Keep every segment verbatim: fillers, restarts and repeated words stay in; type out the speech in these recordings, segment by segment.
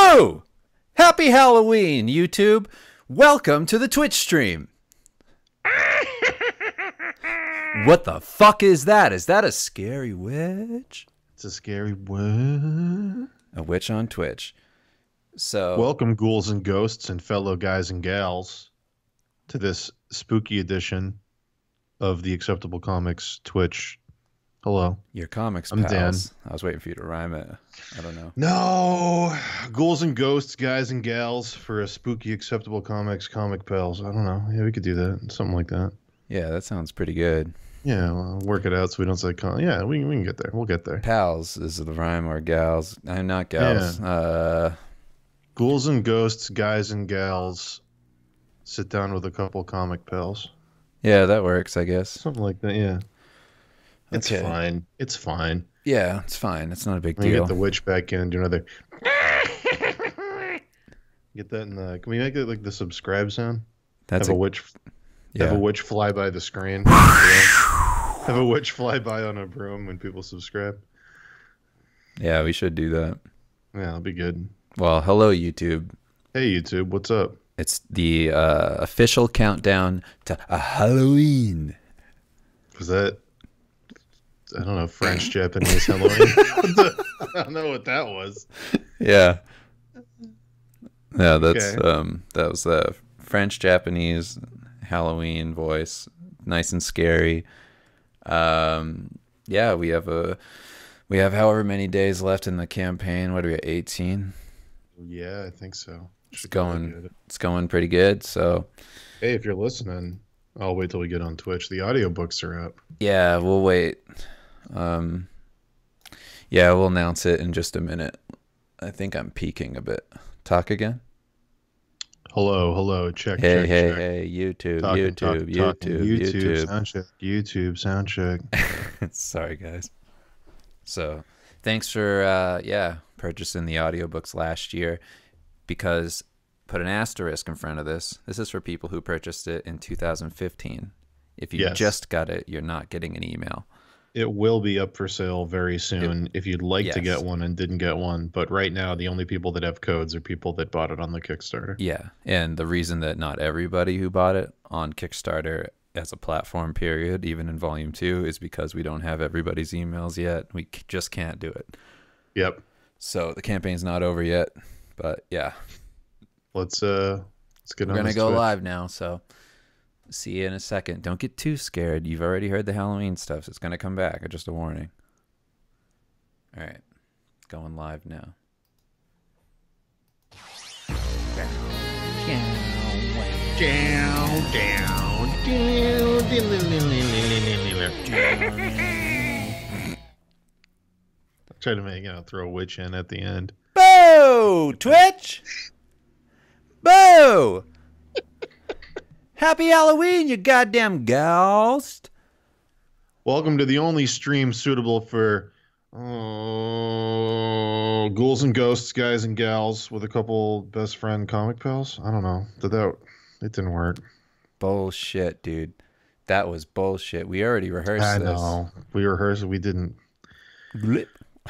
Boo! Happy Halloween, YouTube. Welcome to the Twitch stream. What the fuck is that? Is that a scary witch? It's a scary what? A witch on Twitch. So welcome, ghouls and ghosts and fellow guys and gals, to this spooky edition of the Acceptable Comics Twitch. Hello. Your comics I'm pals. Dan. I was waiting for you to rhyme it. I don't know. No, ghouls and ghosts, guys and gals, for a spooky Acceptable Comics comic pals. I don't know. Yeah, we could do that. Something like that. Yeah, that sounds pretty good. Yeah, well, work it out so we don't say con. Yeah, we, we can get there. We'll get there. Pals is the rhyme, or gals. I'm not gals. Yeah. Uh, Ghouls and ghosts, guys and gals, sit down with a couple comic pals. yeah, that works, I guess. Something like that, yeah. It's Okay. fine. It's fine. Yeah, it's fine. It's not a big Let me deal. get the witch back in and do another. Get that in the. Can we make it like the subscribe sound? That's have a, a witch. yeah. Have a witch fly by the screen. Have a witch fly by on a broom when people subscribe. Yeah, we should do that. Yeah, that'll be good. Well, hello, YouTube. Hey YouTube, what's up? It's the uh, official countdown to a Halloween. Was that? I don't know, French, Japanese, Halloween. What the- I don't know what that was. Yeah. Yeah, that's Okay. um that was the French Japanese Halloween voice. Nice and scary. Um yeah, we have a we have however many days left in the campaign. What are we at, eighteen? Yeah, I think so. It's Should probably going get it. it's going pretty good. So Hey, if you're listening, I'll wait till we get on Twitch. The audiobooks are up. yeah, we'll wait. Um yeah, we'll announce it in just a minute. I think I'm peaking a bit. Talk again? Hello, hello, check, Hey, check, hey, check. hey, YouTube, Talking, YouTube, talking, YouTube, talking. YouTube, YouTube. sound check, YouTube, sound check. Sorry, guys. So, thanks for, uh, yeah, purchasing the audiobooks last year, because put an asterisk in front of this. This is for people who purchased it in two thousand fifteen. If you Yes. just got it, you're not getting an email. It will be up for sale very soon if you'd like to yes. get one and didn't get one. But right now, the only people that have codes are people that bought it on the Kickstarter. Yeah, and the reason that not everybody who bought it on Kickstarter as a platform period, even in volume two, is because we don't have everybody's emails yet. We c- just can't do it. Yep. So the campaign's not over yet, but yeah, Let's uh, let's get we're on gonna this go Twitch. live now. So see you in a second. Don't get too scared. You've already heard the Halloween stuff, so it's gonna come back. Just a warning. All right, going live now. Down, down, Try to make, you know, throw a witch in at the end. Boo! Twitch! Boo! Happy Halloween, you goddamn ghost! Welcome to the only stream suitable for uh, ghouls and ghosts, guys and gals, with a couple best friend comic pals. I don't know. Did that? It didn't work. Bullshit, dude. That was bullshit. We already rehearsed I this. know. We rehearsed it. We didn't. Blip.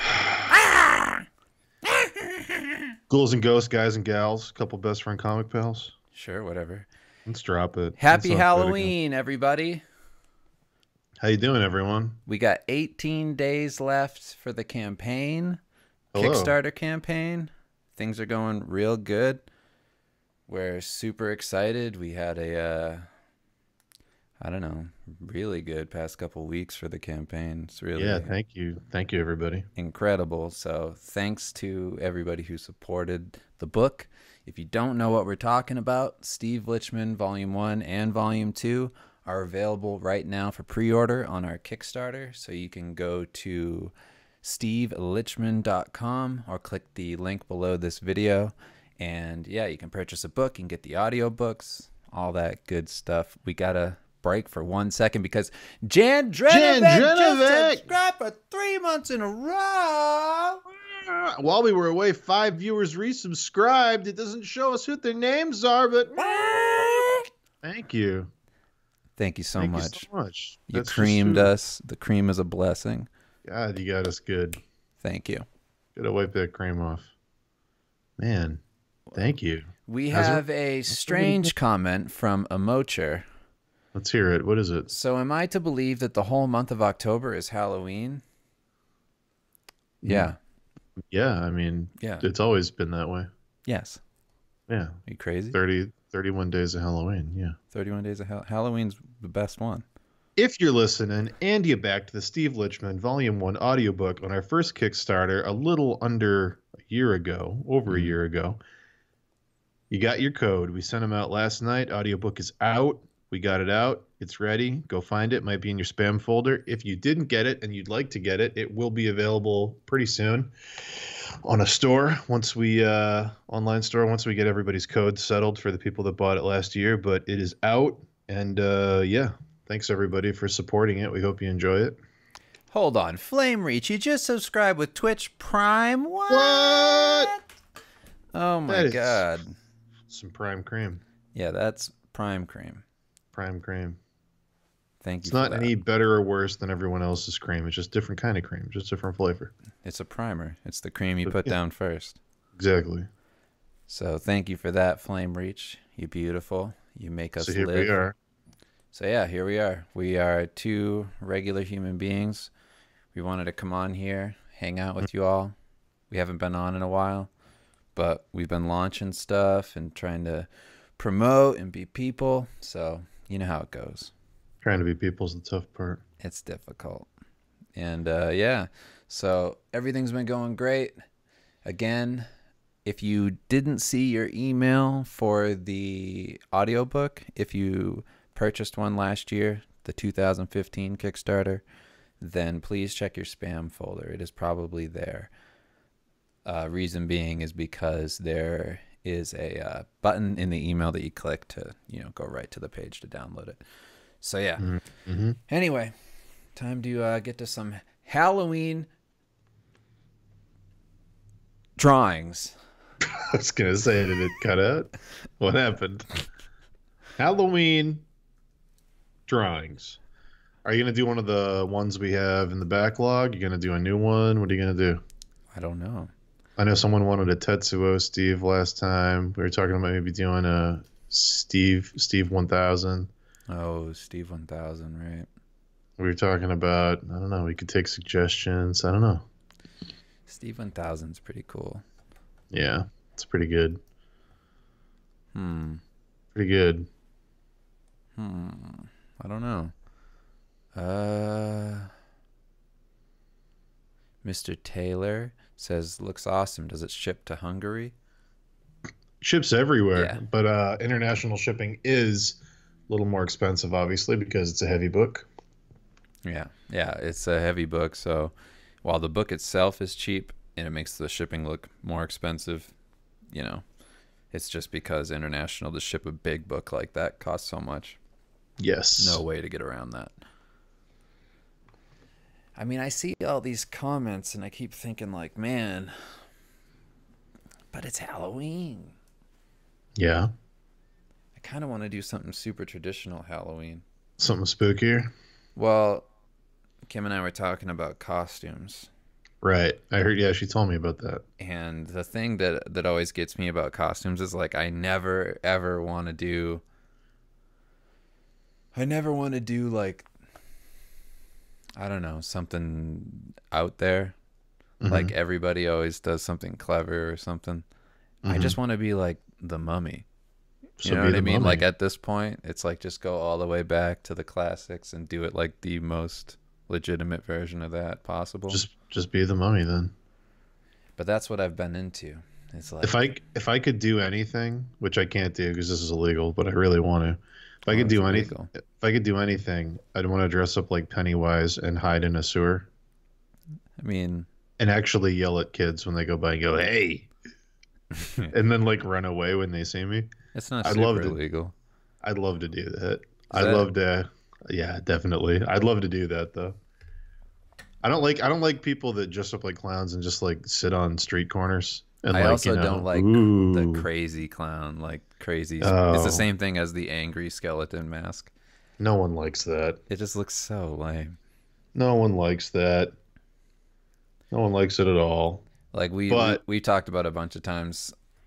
Ghouls and ghosts, guys and gals, couple best friend comic pals. Sure, whatever. Let's drop it. Happy Let's not try to go- Halloween, everybody. How you doing, everyone? We got eighteen days left for the campaign. Hello. Kickstarter campaign. Things are going real good. We're super excited. We had a, uh, I don't know, really good past couple weeks for the campaign. It's really Yeah, thank you. Thank you, everybody. incredible. So thanks to everybody who supported the book. If you don't know what we're talking about, Steve Lichman Volume one and Volume two are available right now for pre-order on our Kickstarter. So you can go to steve lichman dot com or click the link below this video. And yeah, you can purchase a book and get the audiobooks, all that good stuff. We got to break for one second because Jan Drenovic Jan just Drenovic! subscribed for three months in a row. While we were away, five viewers resubscribed. It doesn't show us who their names are, but thank you. Thank you so Thank much. you so much. You That's just creamed who- us. The cream is a blessing. God, you got us good. Thank you. Gotta wipe that cream off. Man, thank you. We How's it- have a strange comment from Emocher. Let's hear it. What is it? So, am I to believe that the whole month of October is Halloween? Yeah. Yeah, I mean, Yeah. it's always been that way. Yes. Yeah. Are you crazy? thirty, thirty-one days of Halloween. Yeah. thirty-one days of Hall- Halloween's the best one. If you're listening and you backed the Steve Lichman Volume one audiobook on our first Kickstarter a little under a year ago, over a year ago, you got your code. We sent them out last night. Audiobook is out. We got it out. It's ready. Go find it. Might be in your spam folder. If you didn't get it and you'd like to get it, it will be available pretty soon on a store once we uh online store once we get everybody's code settled for the people that bought it last year. But it is out, and uh yeah, thanks everybody for supporting it. We hope you enjoy it. Hold on. Flame Reach, you just subscribed with Twitch Prime? What? What? Oh my That is- god. Some prime cream. Yeah, that's Prime Cream. Prime cream. Thank you It's for not that. any better or worse than everyone else's cream. It's just different kind of cream, just different flavor. It's a primer. It's the cream you But, put yeah. down first. Exactly. So thank you for that, Flame Reach. You beautiful. You make us So here live. we are. So yeah, here we are. We are two regular human beings. We wanted to come on here, hang out with you all. We haven't been on in a while, but we've been launching stuff and trying to promote and be people. So you know how it goes. Trying to be people's the tough part. It's difficult. And uh, yeah, so everything's been going great. Again, if you didn't see your email for the audiobook, if you purchased one last year, the two thousand fifteen Kickstarter, then please check your spam folder. It is probably there. Uh, reason being is because there is a uh, button in the email that you click to, you know, go right to the page to download it. So yeah. Mm-hmm. Anyway, time to uh, get to some Halloween drawings. I was gonna say, did it cut out? What happened? Halloween drawings. Are you gonna do one of the ones we have in the backlog? You gonna do a new one? What are you gonna do? I don't know. I know someone wanted a Tetsuo Steve last time. We were talking about maybe doing a Steve Steve one thousand. Oh, Steve one thousand, right? We were talking about, I don't know, we could take suggestions. I don't know. Steve one thousand is pretty cool. Yeah, it's pretty good. Hmm. Pretty good. Hmm. I don't know. Uh, Mister Taylor says, looks awesome. Does it ship to Hungary? Ships everywhere, Yeah. but uh, international shipping is a little more expensive, obviously, because it's a heavy book. Yeah. Yeah, it's a heavy book. So while the book itself is cheap and it makes the shipping look more expensive, you know, it's just because international to ship a big book like that costs so much. Yes. No way to get around that. I mean, I see all these comments and I keep thinking like, man, but it's Halloween. Yeah. I kind of want to do something super traditional Halloween. Something spookier. Well, Kim and I were talking about costumes. Right. I heard, yeah, she told me about that. And the thing that that always gets me about costumes is like I never ever want to do I never want to do like I don't know, something out there. Mhm. Like everybody always does something clever or something. I Mhm. just want to be like the Mummy. So You know be what the I mean? Mummy. Like at this point, it's like just go all the way back to the classics and do it like the most legitimate version of that possible. Just just be the Mummy then. But that's what I've been into. It's like If I if I could do anything, which I can't do because this is illegal, but I really want to. If I Oh, could it's do anything, illegal. if I could do anything, I'd want to dress up like Pennywise and hide in a sewer I mean, and actually yell at kids when they go by and go, "Hey," and then like run away when they see me. it's not I'd super love to- illegal. I'd love to do that. I'd that- love to. Yeah, definitely. I'd love to do that though. I don't like I don't like people that dress up like clowns and just like sit on street corners. And I like, also you know, don't like ooh. the crazy clown, like crazy. It's Oh. the same thing as the angry skeleton mask. No one likes that. It just looks so lame. No one likes that. No one likes it at all. Like we, But- we we talked about a bunch of times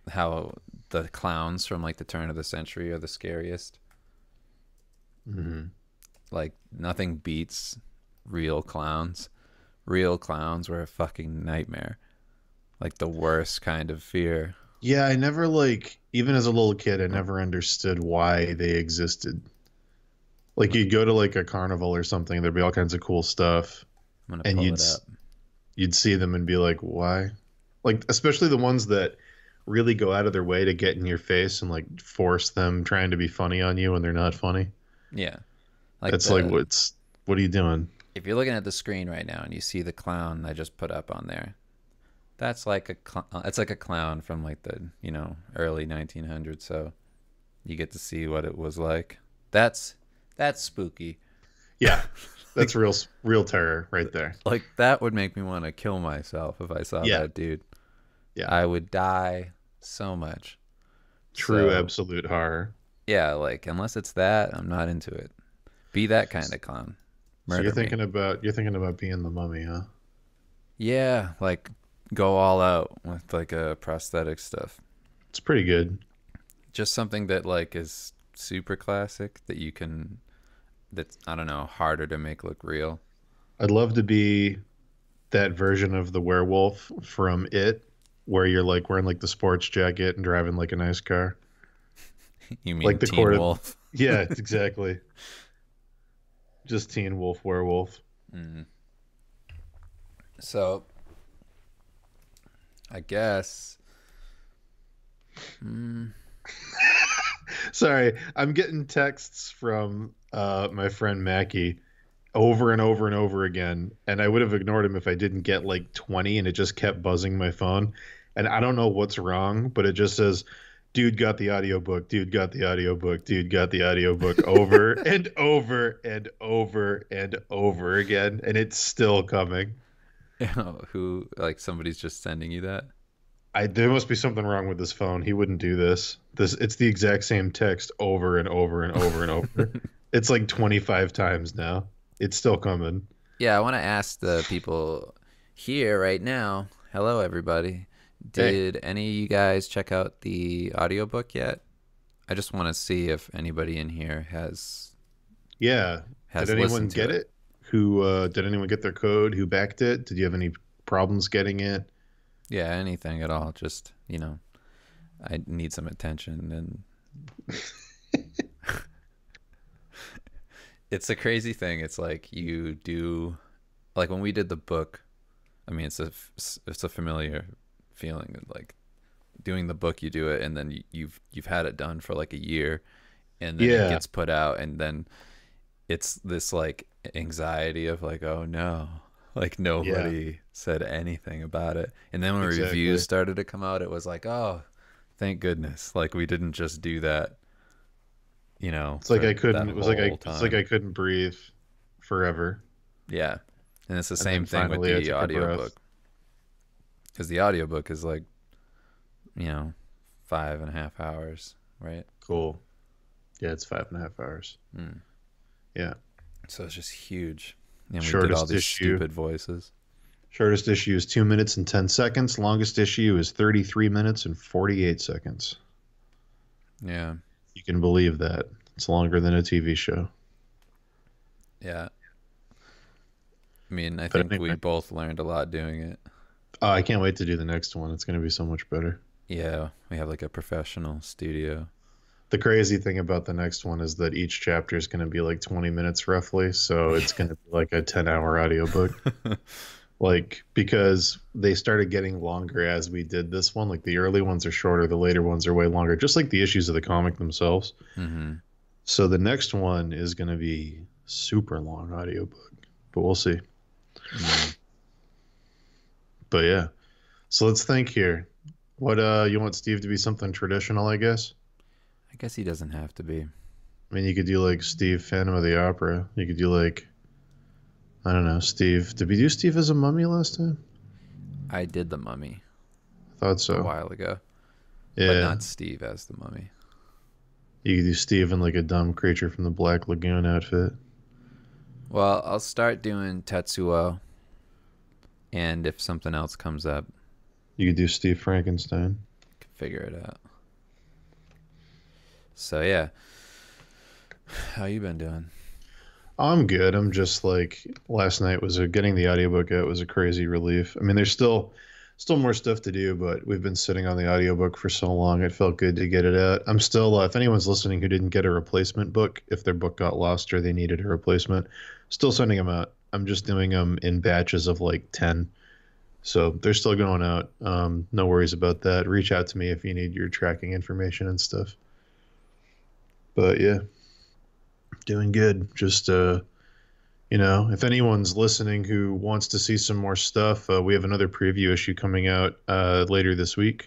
how the clowns from like the turn of the century are the scariest. Mm-hmm. Like nothing beats real clowns. Real clowns were a fucking nightmare. Like the worst kind of fear. Yeah, I never like even as a little kid, I never understood why they existed. Like you'd go to like a carnival or something, there'd be all kinds of cool stuff, I'm gonna and pull you'd it up. you'd see them and be like, why? Like especially the ones that really go out of their way to get in your face and like force them trying to be funny on you when they're not funny. Yeah. Like It's like the what's what are you doing? if you're looking at the screen right now and you see the clown I just put up on there, that's like a cl- it's like a clown from like the, you know, early nineteen hundreds, so you get to see what it was like. That's that's spooky. Yeah. That's real real terror right there. Like that would make me want to kill myself if I saw Yeah. that dude. Yeah. I would die so much. True So, absolute horror. yeah, like unless it's that, I'm not into it. Be that kind of clown. So Murder you're thinking me. about you're thinking about being the mummy, huh? Yeah, like go all out with like a prosthetic stuff. It's pretty good. Just something that like is super classic that you can that's I don't know, harder to make look real. I'd love to be that version of the werewolf from It, where you're like wearing like the sports jacket and driving like a nice car. You mean Like the Teen court. Wolf? Yeah, exactly. Just Teen Wolf Werewolf. Mm. So I guess mm, Sorry, I'm getting texts from uh, my friend Mackie over and over and over again, and I would have ignored him if I didn't get like twenty, and it just kept buzzing my phone. And I don't know what's wrong, but it just says, "Dude got the audiobook, dude got the audiobook, dude got the audiobook," over and over and over and over again, and it's still coming. you know, who like somebody's just sending you that? I there must be something wrong with this phone. He wouldn't do this. This it's the exact same text over and over and over and over. It's like twenty-five times now. It's still coming. Yeah, I want to ask the people here right now. Hello, everybody. Did any of you guys check out the audiobook yet? I just want to see if anybody in here has Yeah. has Did anyone listened to get it? Who uh did anyone get their code? Who backed it? Did you have any problems getting it? Yeah, anything at all. Just, you know, I need some attention and it's a crazy thing. It's like you do like when we did the book, I mean, it's a it's a familiar feeling like doing the book, you do it and then you, you've you've had it done for like a year and then Yeah. it gets put out and then it's this like anxiety of like, oh no, like nobody said anything about it. And then when Exactly. reviews started to come out, it was like, oh, thank goodness, like we didn't just do that, you know. It's like for I couldn't that it was like I whole it's like time. I couldn't breathe forever. Yeah, and it's the And same then thing with finally I the took a breath. audiobook because the audiobook is like, you know, five and a half hours, right? Cool. Yeah, it's five and a half hours. Mm. Yeah. So it's just huge. And we did Shortest all these issue. stupid voices. Shortest issue is two minutes and ten seconds. Longest issue is thirty-three minutes and forty-eight seconds. Yeah. You can believe that. It's longer than a T V show. Yeah. I mean, I But think we anyway. both learned a lot doing it. Oh, I can't wait to do the next one. It's going to be so much better. Yeah, we have like a professional studio. The crazy thing about the next one is that each chapter is going to be like twenty minutes roughly. So it's going to be like a ten hour audiobook. Like, because they started getting longer as we did this one. Like, the early ones are shorter, the later ones are way longer, just like the issues of the comic themselves. Mm-hmm. So the next one is going to be super long audiobook, but we'll see. Mm-hmm. But yeah. So let's think here. What uh you want Steve to be something traditional, I guess? I guess he doesn't have to be. I mean, you could do like Steve Phantom of the Opera. You could do like I don't know, Steve. Did we do Steve as a mummy last time? I did the Mummy I thought a so. while ago, Yeah. but not Steve as the Mummy. You could do Steve in like a dumb creature from the Black Lagoon outfit. Well, I'll start doing Tetsuo, and if something else comes up, You could do Steve Frankenstein. figure it out. So yeah, how you been doing? I'm good. I'm just like last night was a, getting the audiobook out was a crazy relief. I mean, there's still still more stuff to do, but we've been sitting on the audiobook for so long. It felt good to get it out. I'm still uh, if anyone's listening who didn't get a replacement book, if their book got lost or they needed a replacement, still sending them out. I'm just doing them in batches of like ten. So they're still going out. Um, no worries about that. Reach out to me if you need your tracking information and stuff. But yeah, doing good. Just uh you know, if anyone's listening who wants to see some more stuff, uh, we have another preview issue coming out uh, later this week.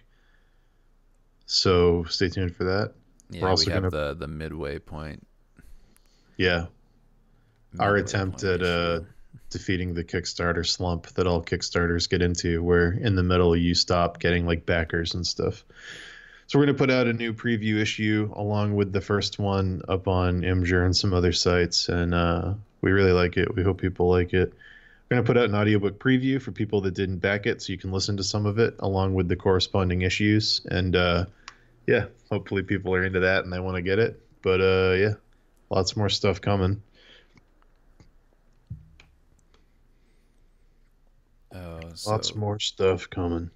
So stay tuned for that. Yeah, We're also we have gonna, the the midway point. yeah, our midway attempt point at uh, issue. defeating the Kickstarter slump that all Kickstarters get into, where in the middle you stop getting like backers and stuff. So we're gonna put out a new preview issue along with the first one up on Imgur and some other sites, and uh, we really like it. We hope people like it. We're gonna put out an audiobook preview for people that didn't back it, so you can listen to some of it along with the corresponding issues. And uh, yeah, hopefully people are into that and they want to get it. But uh, yeah, lots more stuff coming. Oh, so Lots more stuff coming.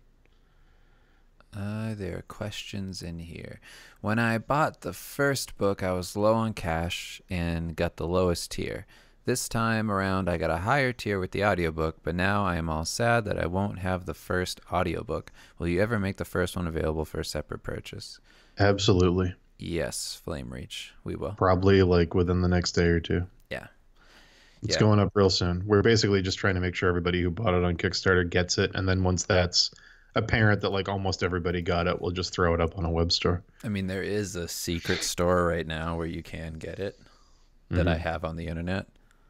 Uh, there are questions in here. When I bought the first book, I was low on cash and got the lowest tier. This time around, I got a higher tier with the audiobook, but now I am all sad that I won't have the first audiobook. Will you ever make the first one available for a separate purchase? Absolutely. Yes, Flame Reach, we will. Probably like within the next day or two. Yeah. It's Yeah. going up real soon. We're basically just trying to make sure everybody who bought it on Kickstarter gets it, and then once that's apparent that like almost everybody got it, we'll just throw it up on a web store. I mean, there is a secret store right now where you can get it that I Mhm. have on the internet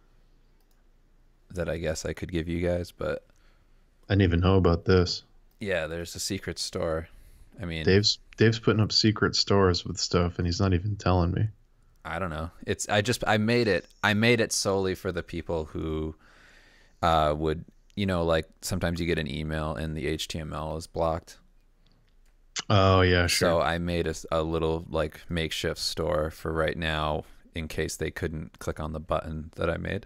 that I guess I could give you guys, but I didn't even know about this. yeah, there's a secret store. I mean, Dave's Dave's putting up secret stores with stuff, and he's not even telling me. I don't know. It's I just I made it. I made it solely for the people who uh would, you know, like sometimes you get an email and the H T M L is blocked. Oh yeah, sure. So I made a, a little like makeshift store for right now in case they couldn't click on the button that I made.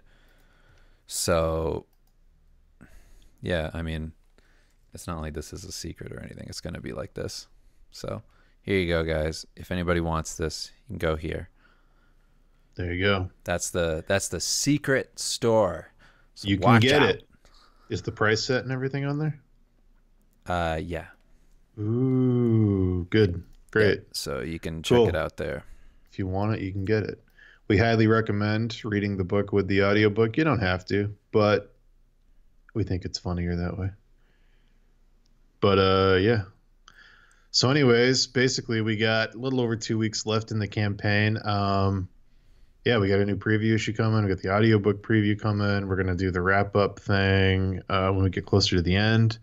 So yeah, I mean, it's not like this is a secret or anything. It's going to be like this. So here you go, guys. If anybody wants this, you can go here. There you go. That's the that's the secret store. So You can watch get out. it. Is the price set and everything on there? Uh, yeah. Ooh, good. Great. Yeah, so you can check Cool. it out there. If you want it, you can get it. We highly recommend reading the book with the audiobook. You don't have to, but we think it's funnier that way. But uh yeah. So anyways, basically we got a little over two weeks left in the campaign. Um yeah, we got a new preview issue coming. We got the audiobook preview coming. We're gonna do the wrap up thing uh when we get closer to the end.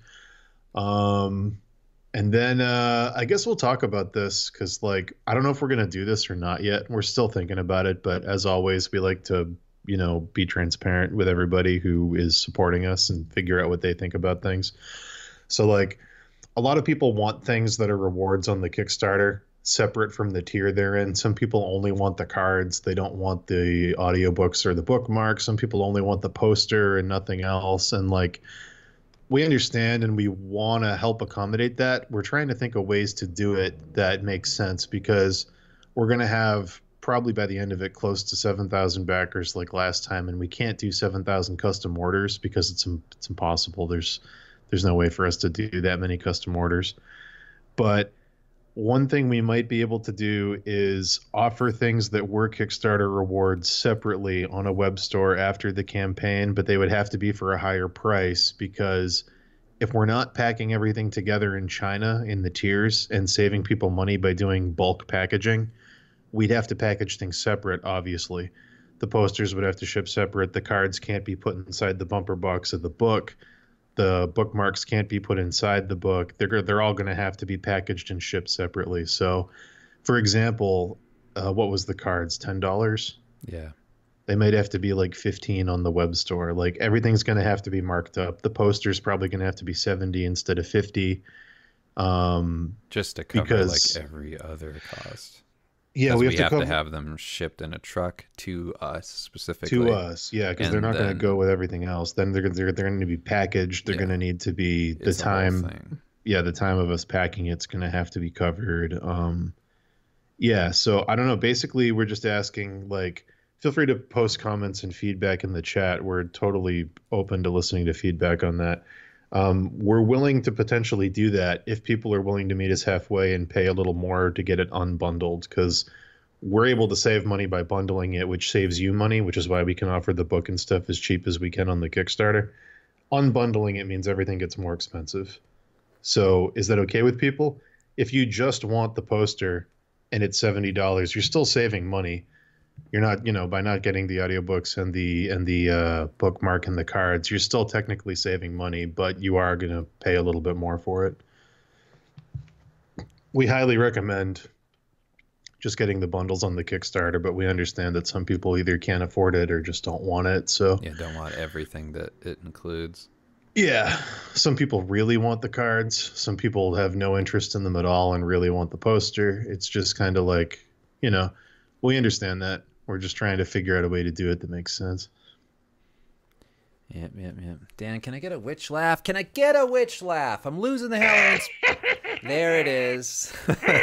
Um And then uh, I guess we'll talk about this because, like, I don't know if we're going to do this or not yet. We're still thinking about it. But as always, we like to, you know, be transparent with everybody who is supporting us and figure out what they think about things. So, like, a lot of people want things that are rewards on the Kickstarter separate from the tier they're in. Some people only want the cards. They don't want the audiobooks or the bookmarks. Some people only want the poster and nothing else. And, like, we understand and we want to help accommodate that. We're trying to think of ways to do it that makes sense because we're going to have probably by the end of it close to seven thousand backers like last time, and we can't do seven thousand custom orders because it's it's impossible. There's there's no way for us to do that many custom orders. But one thing we might be able to do is offer things that were Kickstarter rewards separately on a web store after the campaign, but they would have to be for a higher price because if we're not packing everything together in China in the tiers and saving people money by doing bulk packaging, we'd have to package things separate, obviously. The posters would have to ship separate. The cards can't be put inside the bumper box of the book. The bookmarks can't be put inside the book. They're they're all going to have to be packaged and shipped separately. So, for example, uh, what was the cards? ten dollars? Yeah. They might have to be like fifteen on the web store. Like everything's going to have to be marked up. The poster's probably going to have to be seventy instead of fifty. Um, Just to cover because like every other cost. yeah, Because we we have to have cover to have them shipped in a truck to us to specifically. us. Yeah, because they're And not going to go then, with everything else. Then they're they're, they're going to be packaged. They're going yeah, to need to be the it's a whole time. thing. Yeah, the time of us packing it's going to have to be covered. Um, yeah, so I don't know. Basically, we're just asking, like, feel free to post comments and feedback in the chat. We're totally open to listening to feedback on that. Um, we're willing to potentially do that if people are willing to meet us halfway and pay a little more to get it unbundled, because we're able to save money by bundling it, which saves you money, which is why we can offer the book and stuff as cheap as we can on the Kickstarter. Unbundling it means everything gets more expensive. So is that okay with people? If you just want the poster and it's seventy dollars, you're still saving money. You're not, you know, by not getting the audiobooks and the and the uh, bookmark and the cards, you're still technically saving money, but you are going to pay a little bit more for it. We highly recommend just getting the bundles on the Kickstarter, but we understand that some people either can't afford it or just don't want it. So Yeah, don't want everything that it includes. yeah, some people really want the cards. Some people have no interest in them at all and really want the poster. It's just kind of like, you know, we understand that. We're just trying to figure out a way to do it that makes sense. Yep, yep, yep. Dan, can I get a witch laugh? Can I get a witch laugh? I'm losing the Halloween. There it is.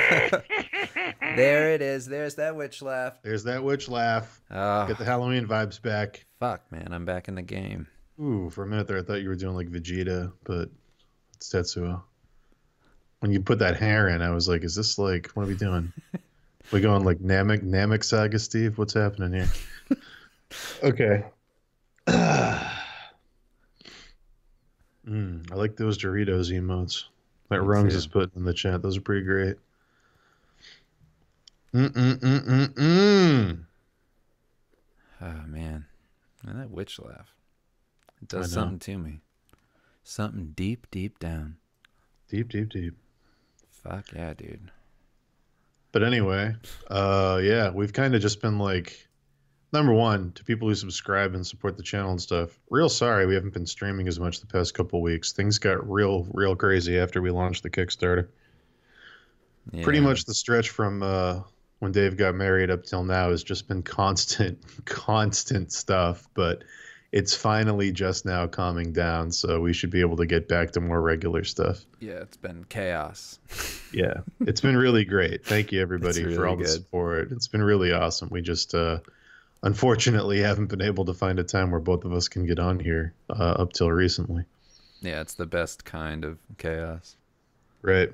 There it is. There's that witch laugh. There's that witch laugh. Oh, Get the Halloween vibes back. fuck, man. I'm back in the game. Ooh, for a minute there, I thought you were doing like Vegeta, but it's Tetsuo. When you put that hair in, I was like, is this like, what are we doing? We going like Namek, Namek Saga, Steve? What's happening here? Okay. mm, I like those Doritos emotes that Me Rungs too. is putting in the chat. Those are pretty great. Mm-mm-mm-mm-mm. Oh, man. And that witch laugh. It does I know. something to me. Something deep, deep down. Deep, deep, deep. Fuck yeah, dude. But anyway, uh, yeah, we've kind of just been like, number one, to people who subscribe and support the channel and stuff, real sorry we haven't been streaming as much the past couple weeks. Things got real, real crazy after we launched the Kickstarter. Yeah. Pretty much the stretch from uh, when Dave got married up till now has just been constant, constant stuff. But it's finally just now calming down, so we should be able to get back to more regular stuff. Yeah, it's been chaos. Yeah, it's been really great. Thank you, everybody, It's for really all the good. support. It's been really awesome. We just, uh, unfortunately, haven't been able to find a time where both of us can get on here uh, up till recently. Yeah, it's the best kind of chaos. Right.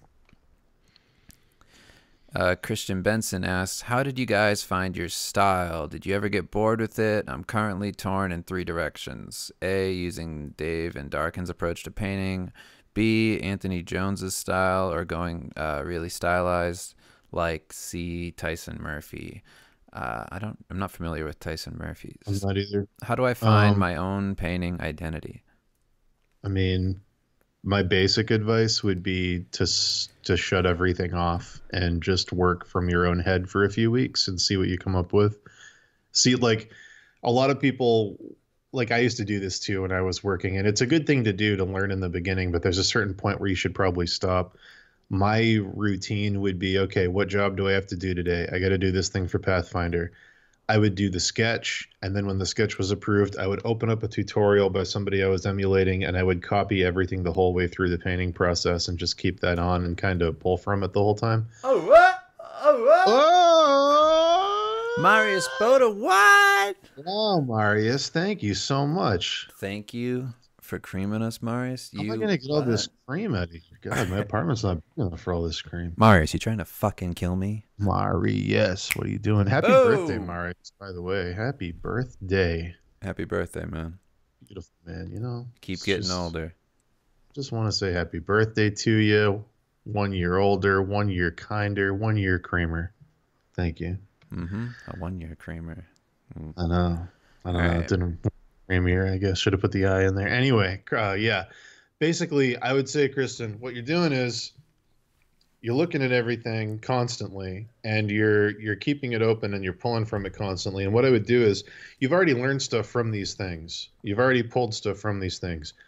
Uh, Christian Benson asks, how did you guys find your style? Did you ever get bored with it? I'm currently torn in three directions. A, using Dave and Darkin's approach to painting. B, Anthony Jones's style, or going uh, really stylized, like C, Tyson Murphy. Uh, I don't, I'm not familiar with Tyson Murphy. I'm not either. How do I find Um, my own painting identity? I mean, my basic advice would be to s- to shut everything off and just work from your own head for a few weeks and see what you come up with. See, like a lot of people, like I used to do this too when I was working, and it's a good thing to do to learn in the beginning, but there's a certain point where you should probably stop. My routine would be, okay, what job do I have to do today? I got to do this thing for Pathfinder. I would do the sketch, and then when the sketch was approved, I would open up a tutorial by somebody I was emulating, and I would copy everything the whole way through the painting process and just keep that on and kind of pull from it the whole time. Oh, what? Oh, what? Oh, Marius Boda, what? wow, Marius, thank you so much. Thank you for creaming us, Marius. How You, am I gonna get all what? this cream out of here? God, my apartment's not big enough for all this cream. Marius, you trying to fucking kill me? Marius, what are you doing? Happy Oh. birthday, Marius, by the way. Happy birthday. Happy birthday, man. Beautiful, man. You know, Keep it's getting just- older. Just want to say happy birthday to you. One year older, one year kinder, one year creamer. Thank you. Mm-hmm. A one-year creamer. I know. I don't know. Alright. It didn't creamier, I guess. Should have put the I in there. Anyway, uh, yeah. Basically, I would say, Kristen, what you're doing is you're looking at everything constantly and you're you're keeping it open and you're pulling from it constantly. And what I would do is you've already learned stuff from these things. You've already pulled stuff from these things.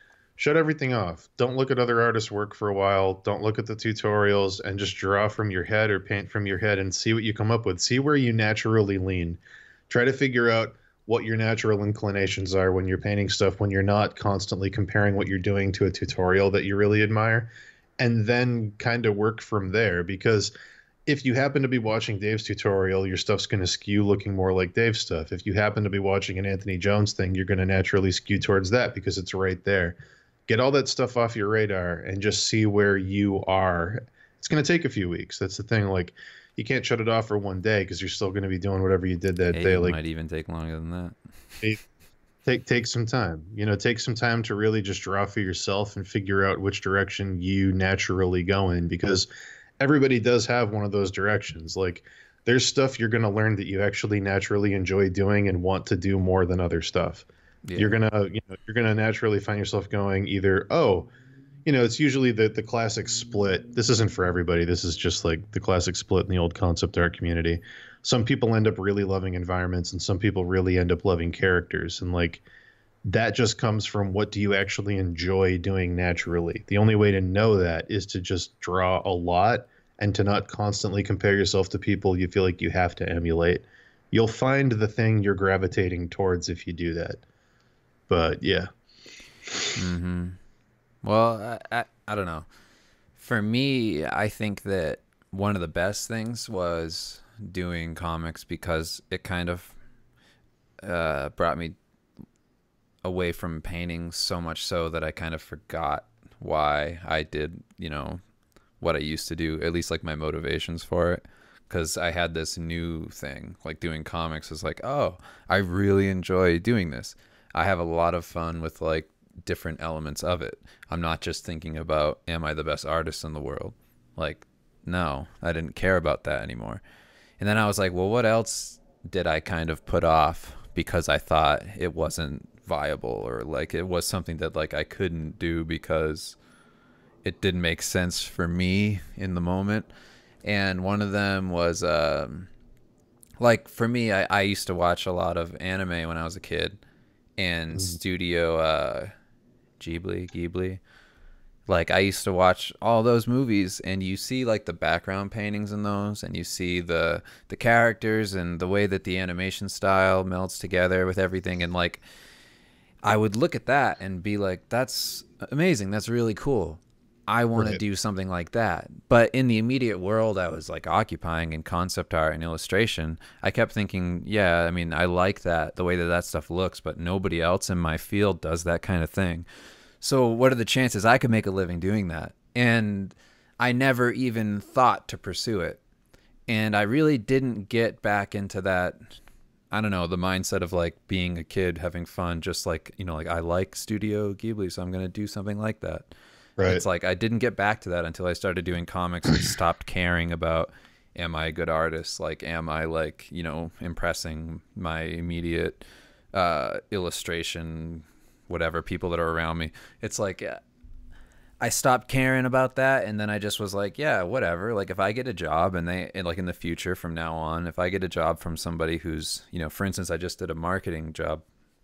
shut everything off. Don't look at other artists' work for a while. Don't look at the tutorials and just draw from your head or paint from your head and see what you come up with. See where you naturally lean. Try to figure out what your natural inclinations are when you're painting stuff, when you're not constantly comparing what you're doing to a tutorial that you really admire, and then kind of work from there. Because if you happen to be watching Dave's tutorial, your stuff's going to skew looking more like Dave's stuff. If you happen to be watching an Anthony Jones thing, you're going to naturally skew towards that because it's right there. Get all that stuff off your radar and just see where you are. It's going to take a few weeks. That's the thing. Like, you can't shut it off for one day because you're still going to be doing whatever you did that It day. Like, might even take longer than that. take, take take some time. You know, take some time to really just draw for yourself and figure out which direction you naturally go in, because everybody does have one of those directions. Like, there's stuff you're going to learn that you actually naturally enjoy doing and want to do more than other stuff. Yeah. You're gonna, you know, you're gonna naturally find yourself going either, oh, you know, it's usually the the classic split. This isn't for everybody. This is just like the classic split in the old concept art community. Some people end up really loving environments, and some people really end up loving characters, and like that just comes from what do you actually enjoy doing naturally. The only way to know that is to just draw a lot and to not constantly compare yourself to people you feel like you have to emulate. You'll find the thing you're gravitating towards if you do that. But yeah. Mm-hmm. Well, I, I, I don't know. For me, I think that one of the best things was doing comics because it kind of uh, brought me away from painting so much so that I kind of forgot why I did, you know, what I used to do, at least like my motivations for it. Because I had this new thing, like doing comics was like, oh, I really enjoy doing this. I have a lot of fun with like different elements of it. I'm not just thinking about, am I the best artist in the world? Like, no, I didn't care about that anymore. And then I was like, well, what else did I kind of put off because I thought it wasn't viable, or like it was something that like I couldn't do because it didn't make sense for me in the moment. And one of them was um, like for me, I, I used to watch a lot of anime when I was a kid. And Studio uh, Ghibli, Ghibli. Like, I used to watch all those movies, and you see, like, the background paintings in those, and you see the the characters and the way that the animation style melts together with everything. And, like, I would look at that and be like, that's amazing. That's really cool. I want Right. to do something like that. But in the immediate world I was like occupying in concept art and illustration, I kept thinking, yeah, I mean, I like that, the way that that stuff looks, but nobody else in my field does that kind of thing. So what are the chances I could make a living doing that? And I never even thought to pursue it. And I really didn't get back into that, I don't know, the mindset of like being a kid having fun, just like, you know, like I like Studio Ghibli, so I'm going to do something like that. Right. It's like I didn't get back to that until I started doing comics and stopped caring about, am I a good artist? Like, am I like, you know, impressing my immediate uh, illustration, whatever, people that are around me. It's like uh, I stopped caring about that, and then I just was like, yeah, whatever. Like if I get a job and they, and like in the future from now on, if I get a job from somebody who's, you know, for instance, I just did a marketing job,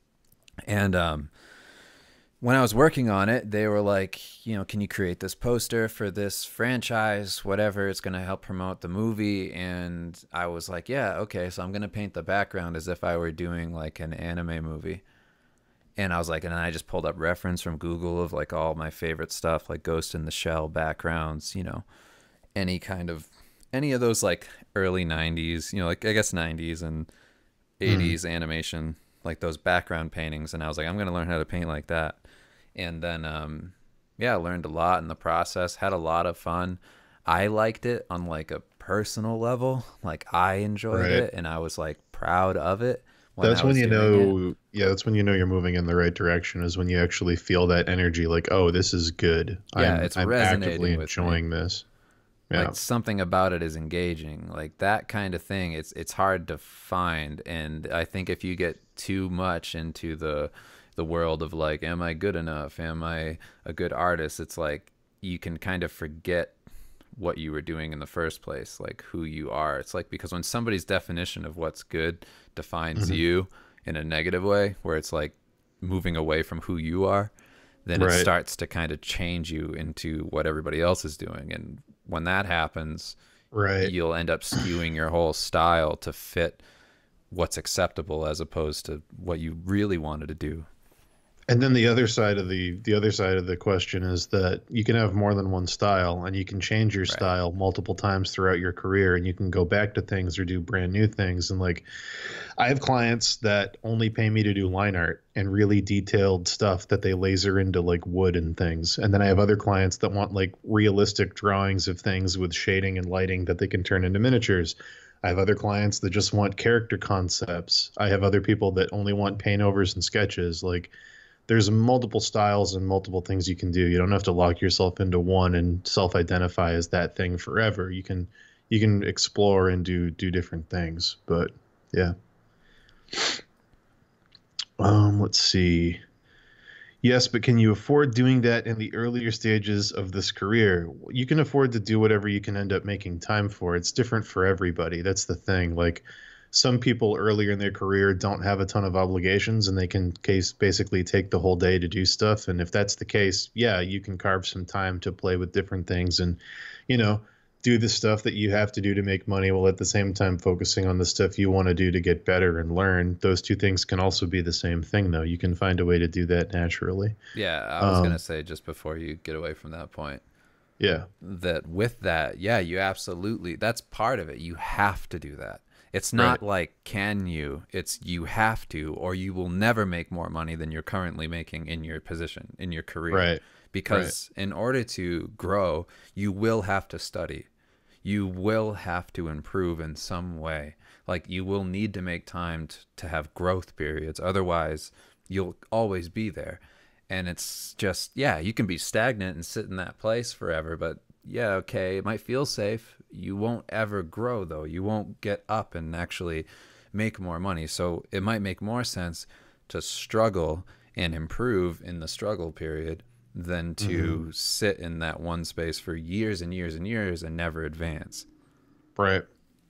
and um when I was working on it, they were like, you know, can you create this poster for this franchise, whatever, it's going to help promote the movie. And I was like, yeah, okay, so I'm going to paint the background as if I were doing like an anime movie. And I was like, and I just pulled up reference from Google of like all my favorite stuff, like Ghost in the Shell backgrounds, you know, any kind of, any of those like early nineties, you know, like I guess nineties and eighties mm. animation, like those background paintings. And I was like, I'm going to learn how to paint like that. And then, um, yeah, I learned a lot in the process, had a lot of fun. I liked it on like a personal level. Like I enjoyed Right. it and I was like proud of it. When That's I when was you doing know, it. yeah, that's when you know you're moving in the right direction, is when you actually feel that energy like, oh, this is good. Yeah, I'm, it's I'm resonating actively with enjoying me. this. Yeah. Like something about it is engaging. Like that kind of thing, it's it's hard to find. And I think if you get too much into the the world of like, am I good enough? Am I a good artist? It's like you can kind of forget what you were doing in the first place, like who you are. It's like, because when somebody's definition of what's good defines Mhm. you in a negative way, where it's like moving away from who you are, then it Right. starts to kind of change you into what everybody else is doing. And when that happens, Right. you'll end up skewing your whole style to fit what's acceptable as opposed to what you really wanted to do. And then the other side of the the other side of the question is that you can have more than one style, and you can change your Right. style multiple times throughout your career, and you can go back to things or do brand new things. And like, I have clients that only pay me to do line art and really detailed stuff that they laser into like wood and things. And then I have other clients that want like realistic drawings of things with shading and lighting that they can turn into miniatures. I have other clients that just want character concepts. I have other people that only want paint overs and sketches. Like, there's multiple styles and multiple things you can do. You don't have to lock yourself into one and self-identify as that thing forever. You can you can explore and do do different things. But yeah. Um, let's see. Yes, but can you afford doing that in the earlier stages of this career? You can afford to do whatever you can end up making time for. It's different for everybody. That's the thing. Like, some people earlier in their career don't have a ton of obligations and they can case basically take the whole day to do stuff. And if that's the case, yeah, you can carve some time to play with different things and, you know, do the stuff that you have to do to make money while at the same time focusing on the stuff you want to do to get better and learn. Those two things can also be the same thing, though. You can find a way to do that naturally. Yeah, I was Um, going to say, just before you get away from that point, Yeah. that with that, yeah, you absolutely, that's part of it. You have to do that. It's not Right. like, can you? It's you have to, or you will never make more money than you're currently making in your position, in your career. Right. Because in order to grow, you will have to study. You will have to improve in some way. Like, you will need to make time t- to have growth periods. Otherwise, you'll always be there. And it's just, yeah, you can be stagnant and sit in that place forever, but yeah, okay, it might feel safe. You won't ever grow, though. You won't get up and actually make more money. So it might make more sense to struggle and improve in the struggle period than to Mm-hmm. sit in that one space for years and years and years and never advance. Right.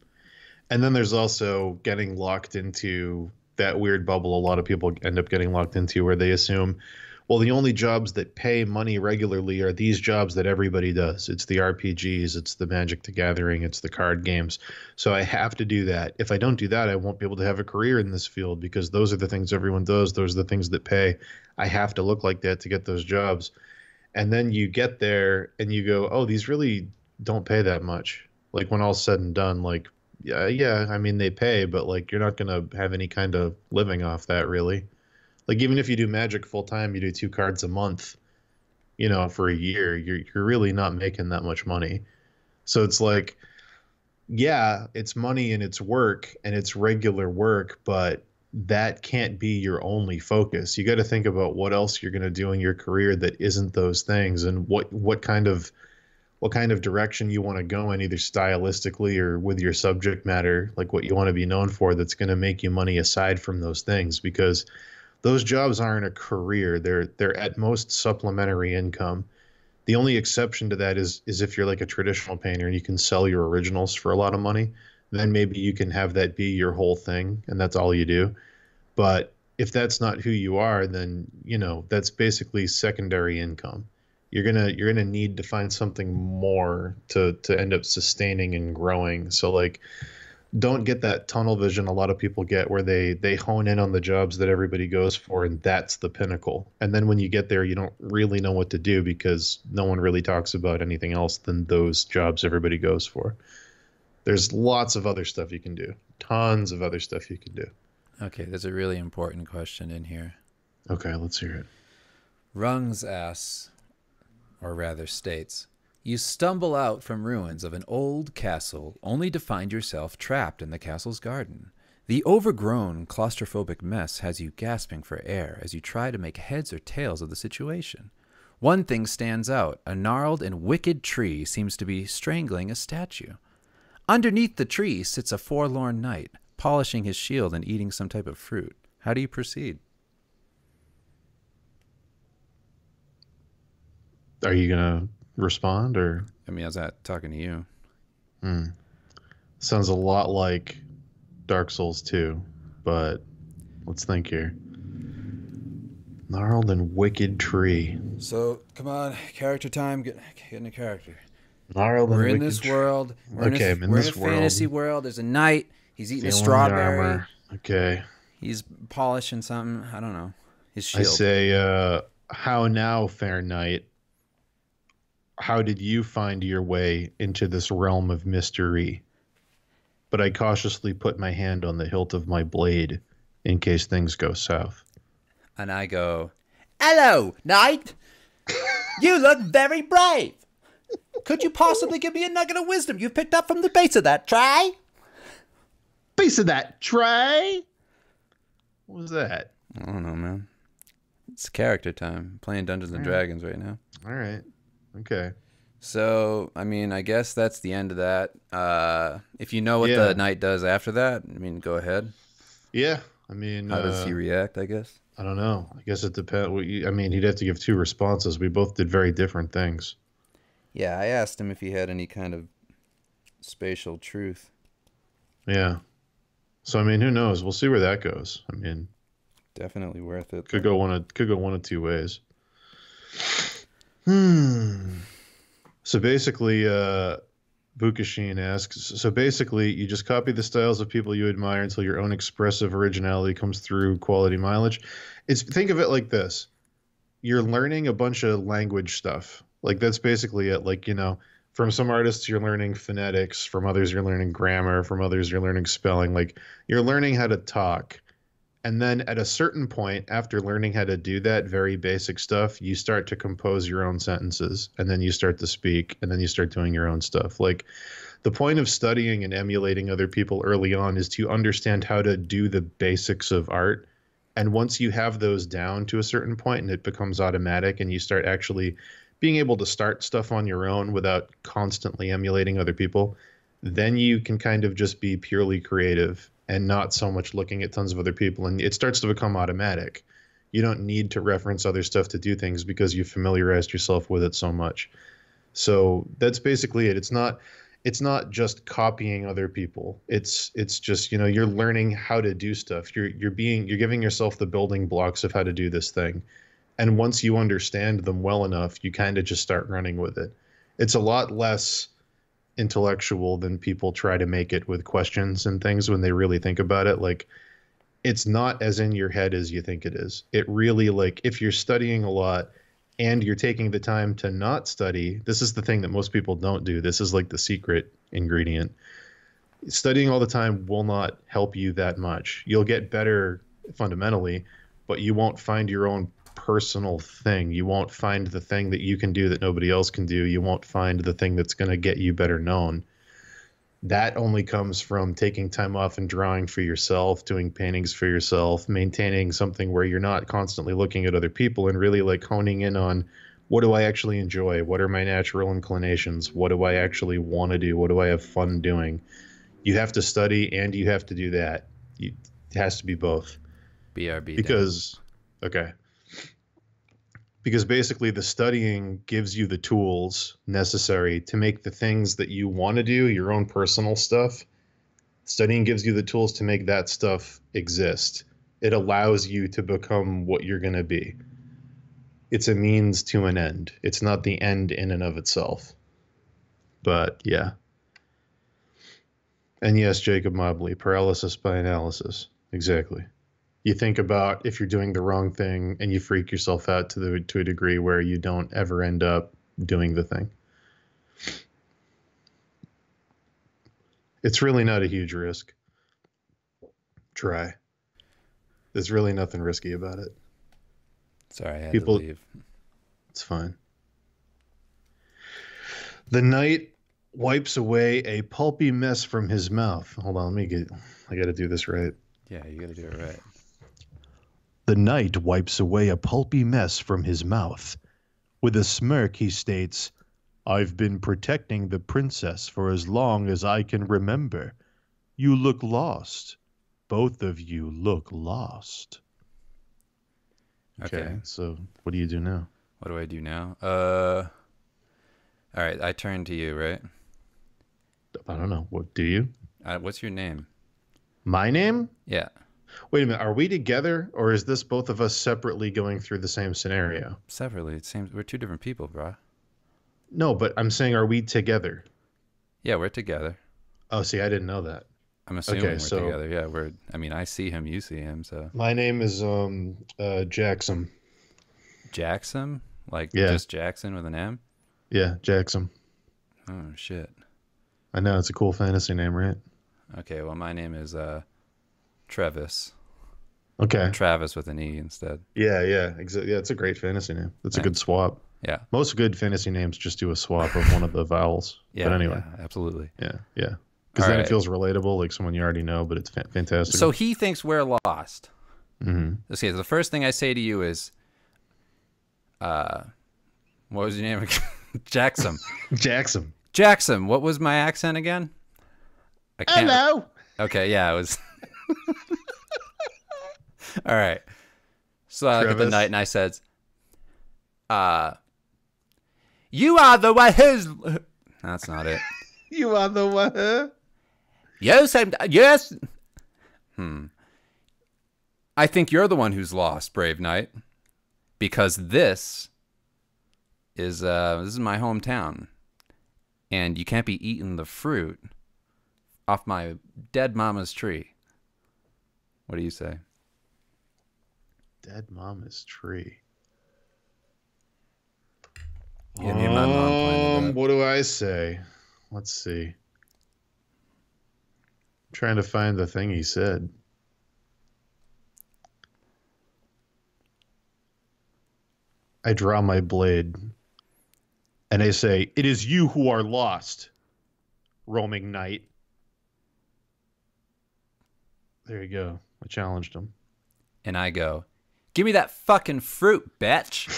And then there's also getting locked into that weird bubble a lot of people end up getting locked into where they assume, well, the only jobs that pay money regularly are these jobs that everybody does. It's the R P Gs, it's the Magic the Gathering, it's the card games. So I have to do that. If I don't do that, I won't be able to have a career in this field because those are the things everyone does. Those are the things that pay. I have to look like that to get those jobs. And then you get there and you go, oh, these really don't pay that much. Like, when all's said and done, like, yeah, yeah, I mean, they pay, but like, you're not going to have any kind of living off that, really. Like, even if you do Magic full time, you do two cards a month, you know, for a year, you're you're really not making that much money. So it's like, yeah, it's money and it's work and it's regular work, but that can't be your only focus. You got to think about what else you're going to do in your career that isn't those things, and what what kind of what kind of direction you want to go in, either stylistically or with your subject matter, like what you want to be known for, that's going to make you money aside from those things, because those jobs aren't a career. They're they're at most supplementary income. The only exception to that is is if you're like a traditional painter and you can sell your originals for a lot of money, then maybe you can have that be your whole thing and that's all you do. But if that's not who you are, then, you know, that's basically secondary income. You're gonna you're gonna need to find something more to to end up sustaining and growing. So like, don't get that tunnel vision a lot of people get where they they hone in on the jobs that everybody goes for and that's the pinnacle. And then when you get there, you don't really know what to do because no one really talks about anything else than those jobs everybody goes for. There's lots of other stuff you can do. Tons of other stuff you can do. Okay, there's a really important question in here. Okay, let's hear it. Rungs asks, or rather states, you stumble out from ruins of an old castle only to find yourself trapped in the castle's garden. The overgrown, claustrophobic mess has you gasping for air as you try to make heads or tails of the situation. One thing stands out. A gnarled and wicked tree seems to be strangling a statue. Underneath the tree sits a forlorn knight, polishing his shield and eating some type of fruit. How do you proceed? Are you gonna respond, or? I mean, I was that talking to you. Hmm. Sounds a lot like Dark Souls two, but let's think here. Gnarled and wicked tree. So come on, character time. Get, get in a character. Gnarled We're and in wicked this tree. world. We're in Okay, a, I'm in we're in a this world. fantasy world. There's a knight. He's eating a Feeling the strawberry. armor. Okay. He's polishing something. I don't know. His I shield. say, uh, how now, fair knight? How did you find your way into this realm of mystery? But I cautiously put my hand on the hilt of my blade in case things go south. And I go, "Hello, knight. You look very brave. Could you possibly give me a nugget of wisdom you picked up from the base of that tray?" Base of that tray? What was that? I don't know, man. It's character time. I'm playing Dungeons and Dragons right now. All right. Okay. So, I mean, I guess that's the end of that. Uh, if you know what Yeah. the knight does after that, I mean, go ahead. Yeah. I mean, How does uh, he react, I guess? I don't know. I guess it depends. I mean, he'd have to give two responses. We both did very different things. Yeah, I asked him if he had any kind of spatial truth. Yeah. So I mean, who knows? We'll see where that goes. I mean, Definitely worth it. could go one of could go one of two ways. Hmm. So basically, uh, Bukashin asks. So basically, you just copy the styles of people you admire until your own expressive originality comes through quality mileage. It's think of it like this: you're learning a bunch of language stuff. Like that's basically it. Like you know, from some artists you're learning phonetics, from others you're learning grammar, from others you're learning spelling. Like you're learning how to talk. And then at a certain point, after learning how to do that very basic stuff, you start to compose your own sentences, and then you start to speak, and then you start doing your own stuff. Like the point of studying and emulating other people early on is to understand how to do the basics of art. And once you have those down to a certain point and it becomes automatic and you start actually being able to start stuff on your own without constantly emulating other people, then you can kind of just be purely creative and not so much looking at tons of other people. And it starts to become automatic. You don't need to reference other stuff to do things because you've familiarized yourself with it so much. So that's basically it. It's not it's not just copying other people. It's it's just, you know, you're learning how to do stuff. You're you're being you're giving yourself the building blocks of how to do this thing. And once you understand them well enough, you kind of just start running with it. It's a lot less intellectual than people try to make it with questions and things when they really think about it. Like it's not as in your head as you think it is. It really, like, if you're studying a lot and you're taking the time to not study, this is the thing that most people don't do. This is like the secret ingredient. Studying all the time will not help you that much. You'll get better fundamentally, but you won't find your own personal thing. You won't find the thing that you can do that nobody else can do. You won't find the thing that's going to get you better known. That only comes from taking time off and drawing for yourself, doing paintings for yourself, maintaining something where you're not constantly looking at other people and really like honing in on what do I actually enjoy? What are my natural inclinations? What do I actually want to do? What do I have fun doing? You have to study and you have to do that. You, it has to be both. B R B. Because, okay. Because basically the studying gives you the tools necessary to make the things that you want to do, your own personal stuff. Studying gives you the tools to make that stuff exist. It allows you to become what you're going to be. It's a means to an end. It's not the end in and of itself. But yeah. And yes, Jacob Mobley, paralysis by analysis. Exactly. You think about if you're doing the wrong thing and you freak yourself out to the to a degree where you don't ever end up doing the thing. It's really not a huge risk. Try. There's really nothing risky about it. Sorry, I had People, to leave. It's fine. The knight wipes away a pulpy mess from his mouth. Hold on, let me get. I got to do this right. Yeah, you got to do it right. The knight wipes away a pulpy mess from his mouth. With a smirk, he states, "I've been protecting the princess for as long as I can remember. You look lost. Both of you look lost." Okay, Okay. so what do you do now? What do I do now? Uh, all right, I turn to you, right? I don't know. What do you? Uh, what's your name? My name? Yeah. Wait a minute. Are we together, or is this both of us separately going through the same scenario? Separately, it seems we're two different people, bro. No, but I'm saying, are we together? Yeah, we're together. Oh, see, I didn't know that. I'm assuming Okay, we're so together. Yeah, we're. I mean, I see him, you see him, so. my name is um uh Jackson. Jackson, like Yeah. just Jackson with an M. Yeah, Jackson. Oh shit. I know it's a cool fantasy name, right? Okay, well, my name is uh, Travis. Okay. Travis with an E instead. Yeah, yeah, exactly. Yeah, it's a great fantasy name. That's a good Thanks. swap. Yeah. Most good fantasy names just do a swap of one of the vowels. Yeah. But anyway, yeah, absolutely. yeah, yeah. Because All then right. it feels relatable, like someone you already know, but it's fa- fantastic. So he thinks we're lost. hmm Okay, so the first thing I say to you is, uh, what was your name again? Jackson. Jackson. Jackson, what was my accent again? I can't. Hello. Okay, yeah, it was. All right. So I look at the Travis. night and I said, uh, you are the one who's. That's not it. You are the one. Yes, I'm. Yes. Hmm. I think you're the one who's lost, Brave Knight, because this is uh this is my hometown, and you can't be eating the fruit off my dead mama's tree. What do you say? Dead mama's tree. Yeah, me and my mom planted Um, that. what do I say? Let's see. I'm trying to find the thing he said. I draw my blade, and I say, "It is you who are lost, roaming knight." There you go. I challenged him. And I go, give me that fucking fruit, bitch.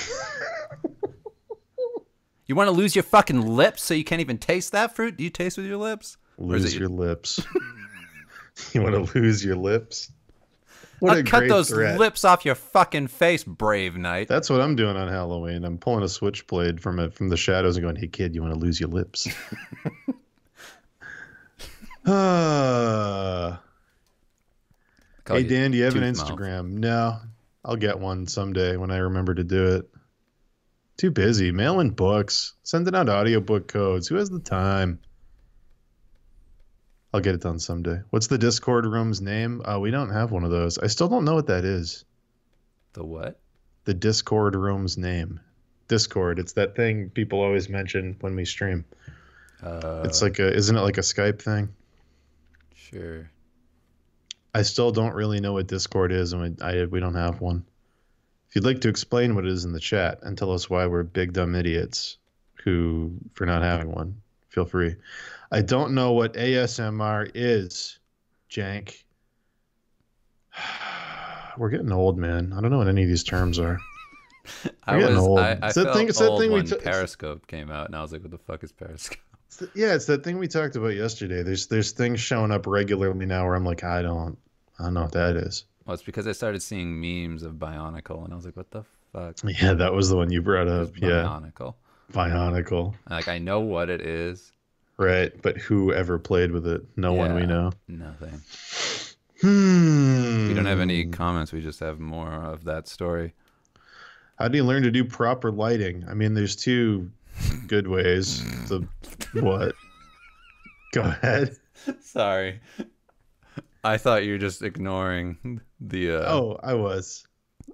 You want to lose your fucking lips so you can't even taste that fruit? Do you taste with your lips? Or is Lose it- your lips. You want to lose your lips? What I'll a cut great those threat. lips off your fucking face, Brave Knight. That's what I'm doing on Halloween. I'm pulling a switchblade from it from the shadows and going, "Hey kid, you want to lose your lips?" Ah. Call Hey you Dan, do you have an Tooth Mouth. Instagram? No, I'll get one someday when I remember to do it. Too busy mailing books, sending out audiobook codes. Who has the time? I'll get it done someday. What's the Discord room's name? Uh, we don't have one of those. I still don't know what that is. The what? The Discord room's name. Discord. It's that thing people always mention when we stream. Uh, It's like a, isn't it like a Skype thing? Sure. I still don't really know what Discord is, and we, I, we don't have one. If you'd like to explain what it is in the chat and tell us why we're big dumb idiots who for not having one, feel free. I don't know what A S M R is, Jank. We're getting old, man. I don't know what any of these terms are. I We're getting was. old. I, I It's that felt thing- it's that old thing we when t- it's- Periscope came out, and I was like, "What the fuck is Periscope?" It's the- yeah, it's that thing we talked about yesterday. There's there's things showing up regularly now where I'm like, I don't, I don't know what that is. Well, it's because I started seeing memes of Bionicle, and I was like, "What the fuck?" Yeah, that was the one you brought Is up. Yeah, Bionicle. Bionicle. Like I know what it is. Right, but who ever played with it? No one we Yeah, know. Nothing. Hmm. We don't have any comments. We just have more of that story. How do you learn to do proper lighting? I mean, there's two good ways. The what? Go ahead. Sorry. I thought you were just ignoring the. Uh, Oh, I was.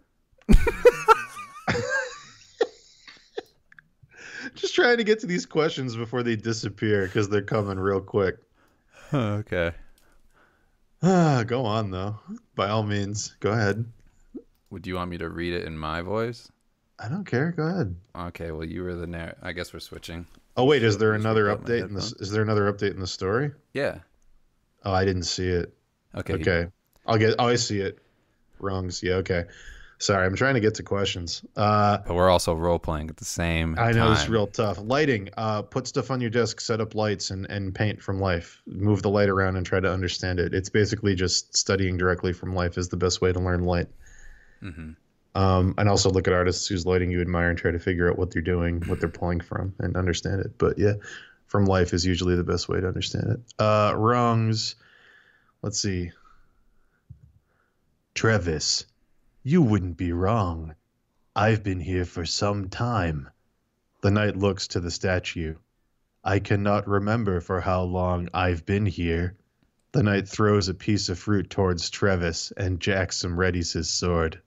Just trying to get to these questions before they disappear because they're coming real quick. okay. Ah, go on though. By all means, go ahead. Would you want me to read it in my voice? I don't care. Go ahead. Okay. Well, you were the narr. I guess we're switching. Oh wait, is there Just another without my update in this? headphones. Is there another update in the story? Yeah. Oh, I didn't see it. Okay. Okay, I'll get. Oh, I see it. Wrongs. Yeah. Okay. Sorry, I'm trying to get to questions. Uh, But we're also role playing at the same I know time. this is real tough. Lighting. Uh, put stuff on your desk, set up lights, and and paint from life. Move the light around and try to understand it. It's basically just studying directly from life is the best way to learn light. Mm-hmm. Um, and also look at artists whose lighting you admire and try to figure out what they're doing, what they're pulling from, and understand it. But yeah, from life is usually the best way to understand it. Uh, wrongs. Let's see. Trevis, you wouldn't be wrong. I've been here for some time. The knight looks to the statue. I cannot remember for how long I've been here. The knight throws a piece of fruit towards Trevis, and Jackson readies his sword.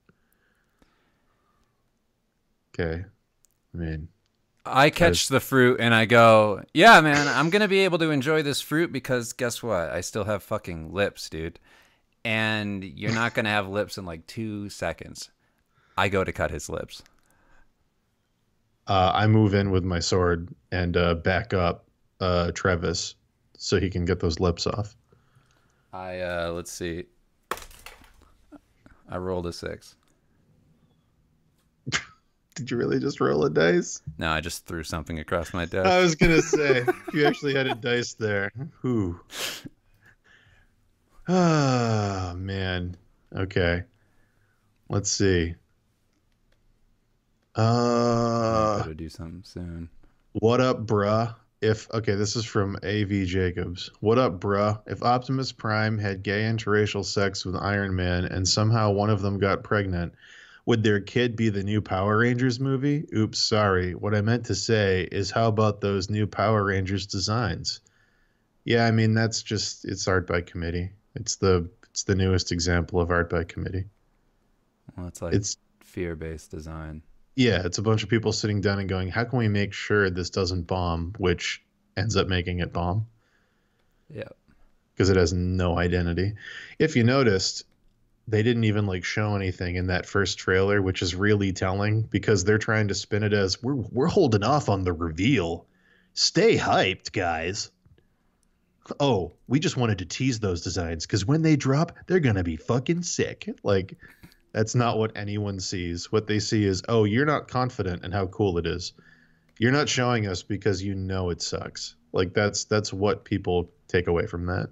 Okay. I mean... I catch the fruit and I go, yeah, man, I'm going to be able to enjoy this fruit because guess what? I still have fucking lips, dude. And you're not going to have lips in like two seconds. I go to cut his lips. Uh, I move in with my sword and uh, back up uh, Trevis so he can get those lips off. I, uh, let's see. I rolled a six. Did you really just roll a dice? No, I just threw something across my desk. I was going to say, you actually had a dice there. Whew. Ah, man. Okay. Let's see. Uh, I better do something soon. What up, bruh? If okay, this is from A V Jacobs. What up, bruh? If Optimus Prime had gay interracial sex with Iron Man and somehow one of them got pregnant, would their kid be the new Power Rangers movie? Oops, sorry. What I meant to say is how about those new Power Rangers designs? Yeah, I mean that's just it's art by committee. It's the it's the newest example of art by committee. Well, it's like it's fear-based design. Yeah, it's a bunch of people sitting down and going, how can we make sure this doesn't bomb, which ends up making it bomb? Yeah. Because it has no identity. If you noticed, they didn't even like show anything in that first trailer, which is really telling because they're trying to spin it as we're we're holding off on the reveal. Stay hyped, guys. Oh, we just wanted to tease those designs because when they drop, they're going to be fucking sick. Like, that's not what anyone sees. What they see is, oh, you're not confident in how cool it is. You're not showing us because you know it sucks. Like, that's that's what people take away from that.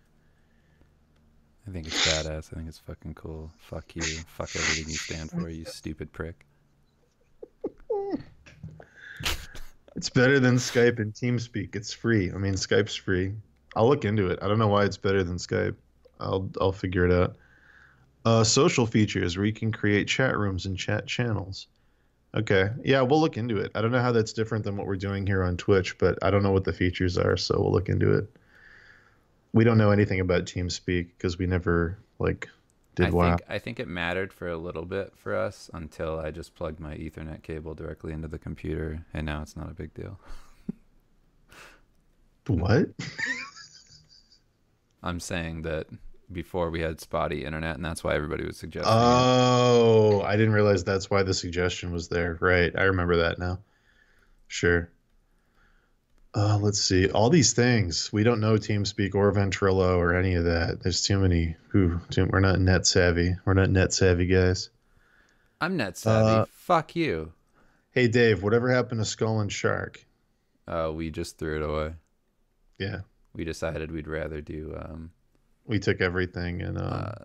I think it's badass. I think it's fucking cool. Fuck you. Fuck everything you stand for, you stupid prick. It's better than Skype and TeamSpeak. It's free. I mean, Skype's free. I'll look into it. I don't know why it's better than Skype. I'll I'll figure it out. Uh, social features where you can create chat rooms and chat channels. Okay. Yeah, we'll look into it. I don't know how that's different than what we're doing here on Twitch, but I don't know what the features are, so we'll look into it. We don't know anything about TeamSpeak because we never, like, did I WoW. think, I think it mattered for a little bit for us until I just plugged my Ethernet cable directly into the computer, and now it's not a big deal. What? I'm saying that before we had spotty internet, and that's why everybody was suggesting Oh, I didn't realize that's why the suggestion was there. Right. I remember that now. Sure. Uh, let's see. All these things. We don't know TeamSpeak or Ventrilo or any of that. There's too many who we're not net savvy. We're not net savvy guys. I'm net savvy. Uh, Fuck you. Hey, Dave, whatever happened to Skull and Shark? Uh, we just threw it away. Yeah. We decided we'd rather do... Um, we took everything and... Um, uh,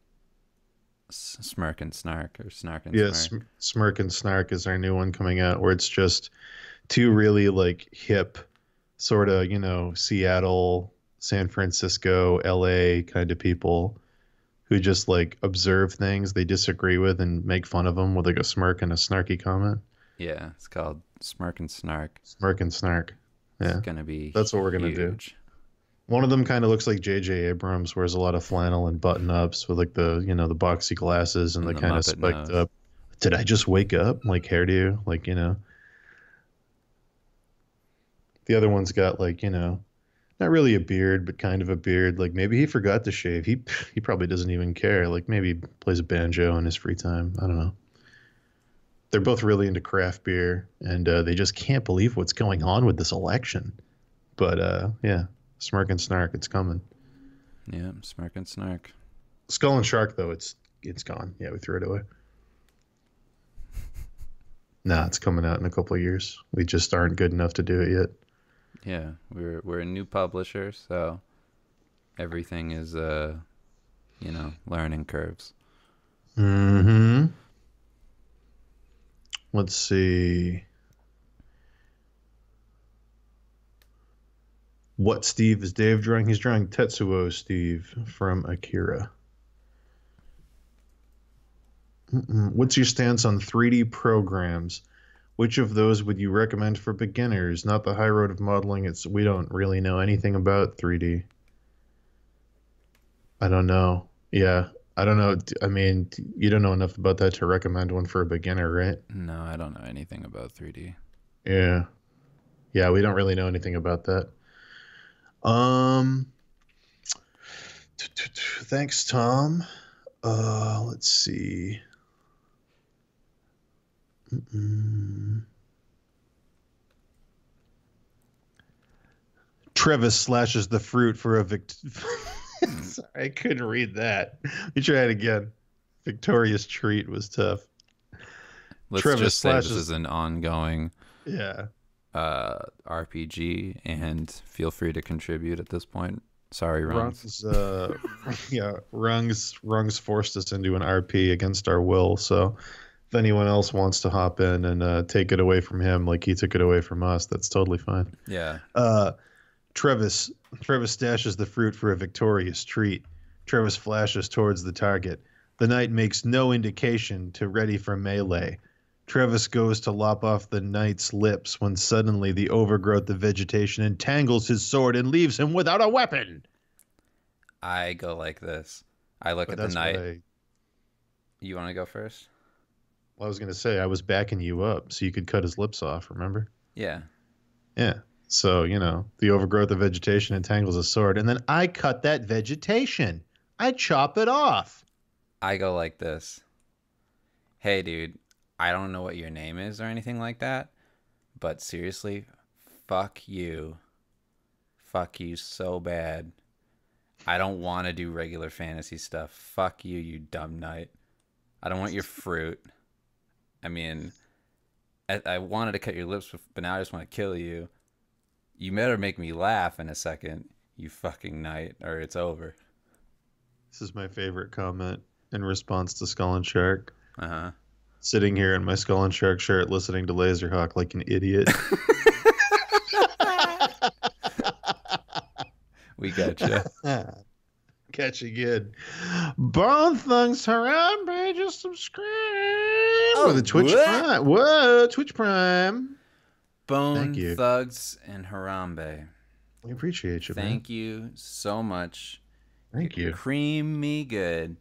Smirk and Snark or Snark and yeah, Smirk. Sm- Smirk and Snark is our new one coming out where it's just two really like hip sort of, you know, Seattle, San Francisco, L A kind of people who just like observe things they disagree with and make fun of them with like a smirk and a snarky comment. Yeah, it's called Smirk and Snark. Smirk and Snark. Yeah. It's going to be That's what we're going to do. One of them kind of looks like J J Abrams, wears a lot of flannel and button-ups with like the, you know, the boxy glasses and, and the, the kind of spiked nose. Up. Did I just wake up? Like hairdo? Like, you know. The other one's got like, you know, not really a beard, but kind of a beard. Like maybe he forgot to shave. He he probably doesn't even care. Like maybe he plays a banjo in his free time. I don't know. They're both really into craft beer, and uh, they just can't believe what's going on with this election. But uh, yeah, Smirk and Snark, it's coming. Yeah, Smirk and Snark. Skull and Shark, though, it's it's gone. Yeah, we threw it away. Nah, it's coming out in a couple of years. We just aren't good enough to do it yet. Yeah, we're we're a new publisher, so everything is uh, you know, learning curves. Mm-hmm. Let's see. What Steve is Dave drawing? He's drawing Tetsuo Steve from Akira. Mm-mm. What's your stance on three D programs? Which of those would you recommend for beginners? Not the high road of modeling. It's we don't really know anything about three D. I don't know. Yeah, I don't know. I mean, you don't know enough about that to recommend one for a beginner, right? No, I don't know anything about three D. Yeah. Yeah, we don't really know anything about that. Um, thanks, Tom. Uh, let's see. Mm-mm. Trevis slashes the fruit for a vict. Sorry, I couldn't read that. Let me try it again. Victorious treat was tough. Let's Trevis just say slashes. this is an ongoing Yeah. uh, R P G, and feel free to contribute at this point. Sorry, Rungs. Rungs, uh, yeah, Rungs, Rungs forced us into an R P against our will. So if anyone else wants to hop in and uh, take it away from him, like he took it away from us, that's totally fine. Yeah. Uh, Trevis, Trevis stashes the fruit for a victorious treat. Trevis flashes towards the target. The knight makes no indication to ready for melee. Trevis goes to lop off the knight's lips when suddenly the overgrowth of vegetation entangles his sword and leaves him without a weapon. I go like this. I look But at the that's what knight. I, You want to go first? well, I was going to say. I was backing you up so you could cut his lips off, remember? Yeah. Yeah. So, you know, the overgrowth of vegetation entangles his sword, and then I cut that vegetation. I chop it off. I go like this. Hey, dude, I don't know what your name is or anything like that, but seriously, fuck you. Fuck you so bad. I don't want to do regular fantasy stuff. Fuck you, you dumb knight. I don't want your fruit. I mean, I, I wanted to cut your lips, but now I just want to kill you. You better make me laugh in a second, you fucking knight, or it's over. This is my favorite comment in response to Skull and Shark. Uh-huh. Sitting here in my Skull and Shark shirt listening to Laserhawk like an idiot. We gotcha. Catch you good. Bone Thugs Harambe, just subscribe. Oh, with a Twitch what? Prime. Whoa, Twitch Prime. Bone Thank you. Thugs and Harambe. We appreciate you, man. Thank you so much. Thank you. Cream me good.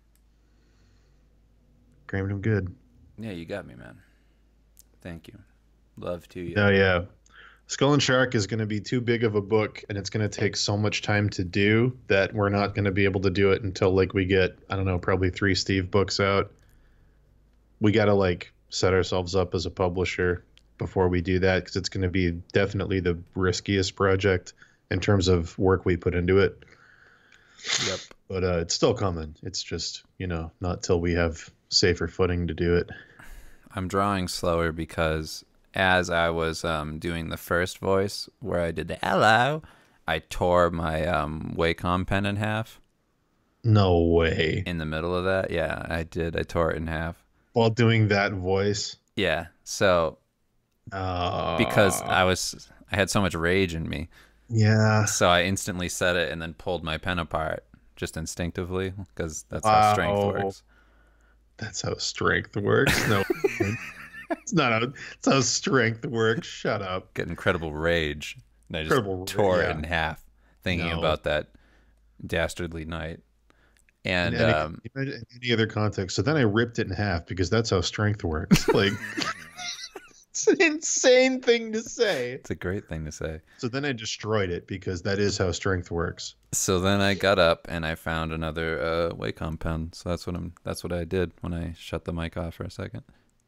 Creamed him good. Yeah, you got me, man. Thank you. Love to you. Oh, yeah. Skull and Shark is going to be too big of a book, and it's going to take so much time to do that we're not going to be able to do it until, like, we get, I don't know, probably three Steve books out. We got to, like, set ourselves up as a publisher before we do that, because it's going to be definitely the riskiest project in terms of work we put into it. Yep. But uh, it's still coming. It's just, you know, not till we have safer footing to do it. I'm drawing slower because as I was um, doing the first voice where I did the hello, I tore my um, Wacom pen in half. No way. In the middle of that? Yeah, I did. I tore it in half. While doing that voice? Yeah. So uh, because I was, I had so much rage in me. Yeah. So I instantly set it and then pulled my pen apart just instinctively because that's Wow. how strength works. That's how strength works. No, it's not how. It's how strength works. Shut up. Get incredible rage, and I just Incredible, tore yeah. it in half, thinking No. about that dastardly knight. And In any, um, in any other context. So then I ripped it in half because that's how strength works. Like, it's an insane thing to say. it's a great thing to say. So then I destroyed it because that is how strength works. So then I got up and I found another uh, Wacom pen. So that's what I'm. That's what I did when I shut the mic off for a second.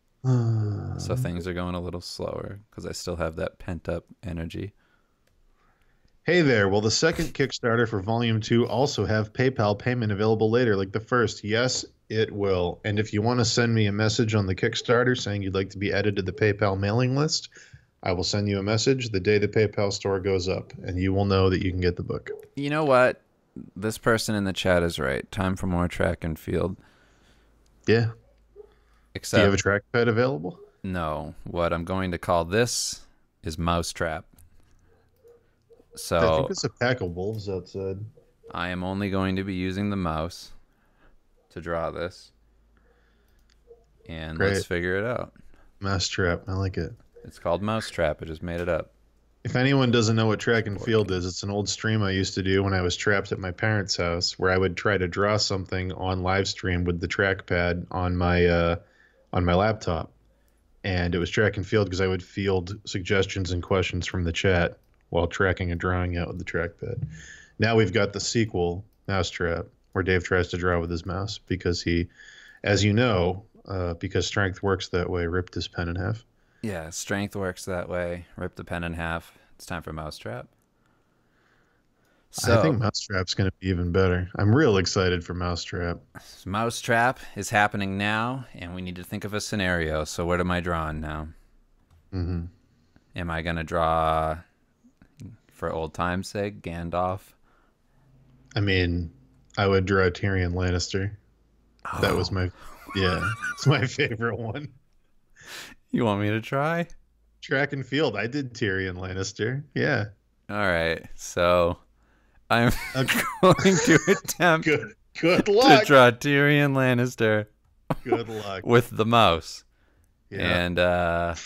So things are going a little slower because I still have that pent up energy. Hey there. Will the second Kickstarter for Volume two also have PayPal payment available later like the first? Yes, it will. And if you want to send me a message on the Kickstarter saying you'd like to be added to the PayPal mailing list, I will send you a message the day the PayPal store goes up, and you will know that you can get the book. You know what? This person in the chat is right. Time for more track and field. Yeah. Except, Do you have a trackpad available? No. What I'm going to call this is Mousetrap. So I think there's a pack of wolves outside. I am only going to be using the mouse to draw this. and Great. let's figure it out. Mousetrap. I like it. It's called Mousetrap. I just made it up. If anyone doesn't know what track and field is, it's an old stream I used to do when I was trapped at my parents' house, where I would try to draw something on live stream with the trackpad on my uh, on my laptop, and it was track and field because I would field suggestions and questions from the chat while tracking a drawing out with the trackpad. Now we've got the sequel, Mousetrap, where Dave tries to draw with his mouse because he, as you know, uh, because strength works that way, ripped his pen in half. Yeah, strength works that way. Rip the pen in half. It's time for Mousetrap. So, I think Mousetrap's going to be even better. I'm real excited for Mousetrap. Mousetrap is happening now, and we need to think of a scenario. So what am I drawing now? Mm-hmm. Am I going to draw, for old time's sake, Gandalf? I mean, I would draw Tyrion Lannister. Oh. That was my, yeah, it's my favorite one. You want me to try? Track and field. I did Tyrion Lannister. Yeah. All right. So I'm going to attempt Good. Good luck. to draw Tyrion Lannister Good luck. with the mouse. Yeah. And uh,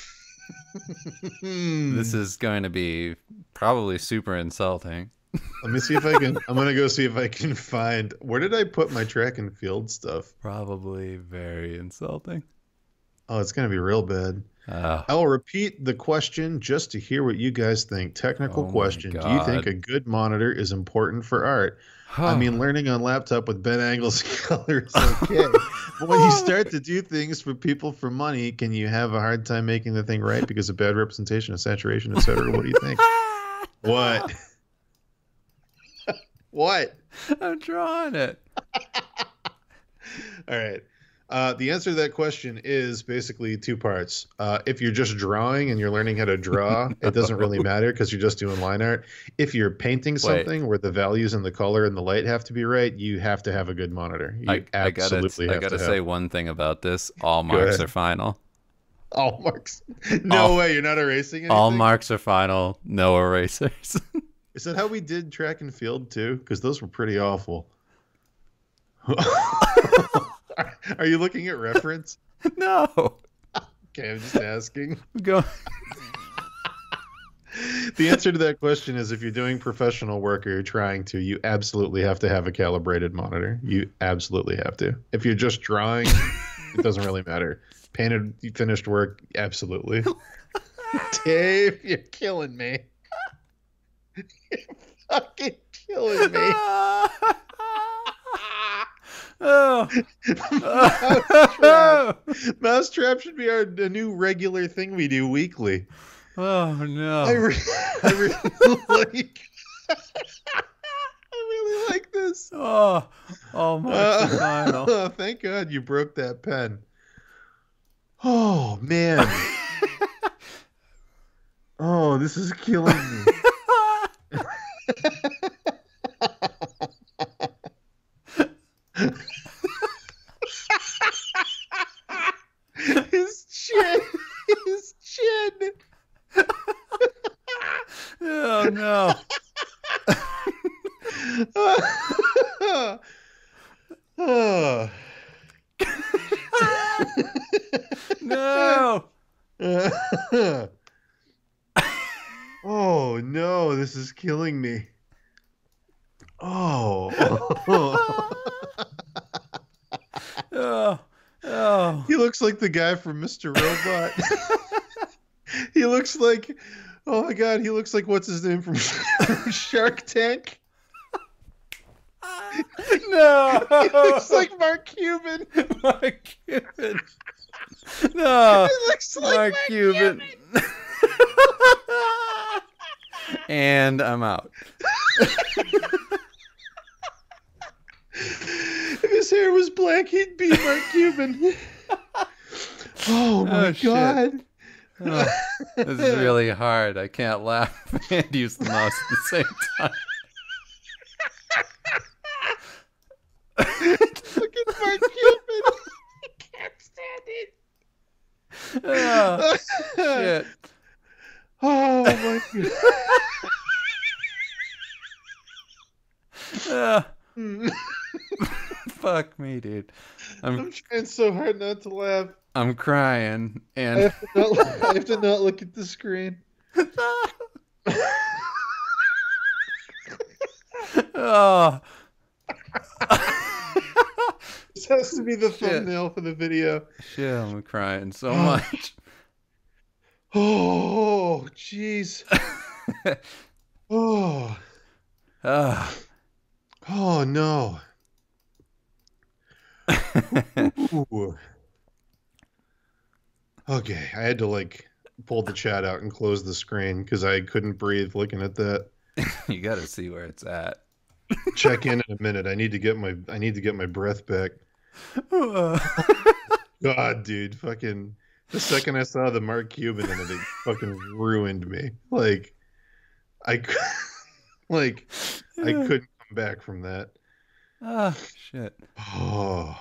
this is going to be probably super insulting. Let me see if I can. I'm gonna go see if I can find. Where did I put my track and field stuff? Probably very insulting. Oh, it's gonna be real bad. Uh, I will repeat the question just to hear what you guys think. Technical Oh my question: do you think God. a good monitor is important for art? I mean, learning on laptop with bent angles and color is okay, but when you start to do things for people for money, can you have a hard time making the thing right because of bad representation of saturation, et cetera? What do you think? What? What? I'm drawing it. All right. Uh, the answer to that question is basically two parts. Uh, if you're just drawing and you're learning how to draw, it doesn't really matter because you're just doing line art. If you're painting something where the values and the color and the light have to be right, you have to have a good monitor. You I, I gotta, absolutely I have gotta to say have. one thing about this. All marks ahead. are final. All marks. No All- way. You're not erasing anything? All marks are final. No erasers. Is that how we did track and field too? Because those were pretty awful. Are you looking at reference? No. Okay, I'm just asking. Go. The answer to that question is if you're doing professional work or you're trying to, you absolutely have to have a calibrated monitor. You absolutely have to. If you're just drawing, it doesn't really matter. Painted, finished work, absolutely. Dave, you're killing me. You're fucking killing me. Oh. Mousetrap. Mousetrap should be our a new regular thing we do weekly. Oh no. I, re- I really like. I really like this. Oh, all marks are final. Uh, thank God you broke that pen. Oh man. Oh, this is killing me. His chin. His chin. Oh no. Oh. No. Oh no, this is killing me. Oh. Oh. Oh. He looks like the guy from Mister Robot. He looks like, oh my God, he looks like what's his name from Shark Tank. No. He looks like Mark Cuban. Mark Cuban. No. He looks like Mark, Mark Cuban. And I'm out. If his hair was black, he'd be Mark Cuban. Oh my Oh, shit. God. Oh, this is really hard. I can't laugh and use the mouse at the same time. Look at Mark Cuban. I can't stand it. Oh, shit. Oh my God. Ah, fuck me, dude. I'm I'm trying so hard not to laugh. I'm crying, I and have to not, I have to not look at the screen. oh This has to be the shit, thumbnail for the video. shit, I'm crying so much. Oh, jeez. Oh, Ah. oh no. Ooh. Okay, I had to like pull the chat out and close the screen because I couldn't breathe looking at that. You gotta see where it's at. Check in in a minute. I need to get my I need to get my breath back. God, dude, fucking the second I saw the Mark Cuban in it, it fucking ruined me. Like I cou- like I couldn't come back from that. Ah, shit. Oh,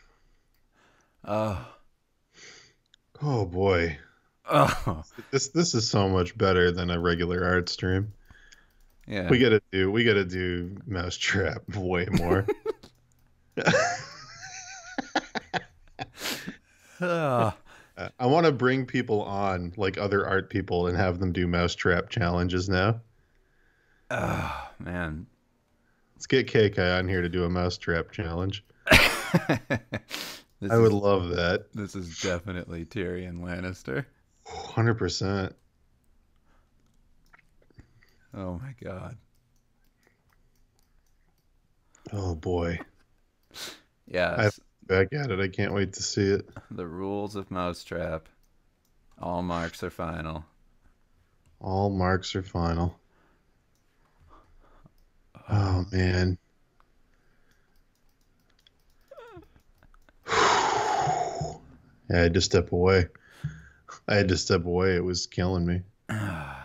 Oh, oh boy. oh, This this is so much better than a regular art stream. yeah. We gotta do we gotta do Mousetrap way more. Ah, Uh, I want to bring people on, like other art people, and have them do Mousetrap challenges now. oh, man. Let's get K K on here to do a Mousetrap challenge. This I would is, love that. this is definitely Tyrion Lannister. one hundred percent. Oh my god. Oh boy. Yes. Back at it. I can't wait to see it. The rules of Mousetrap. All marks are final. All marks are final. Oh man. Yeah, I had to step away. I had to step away. It was killing me. Oh,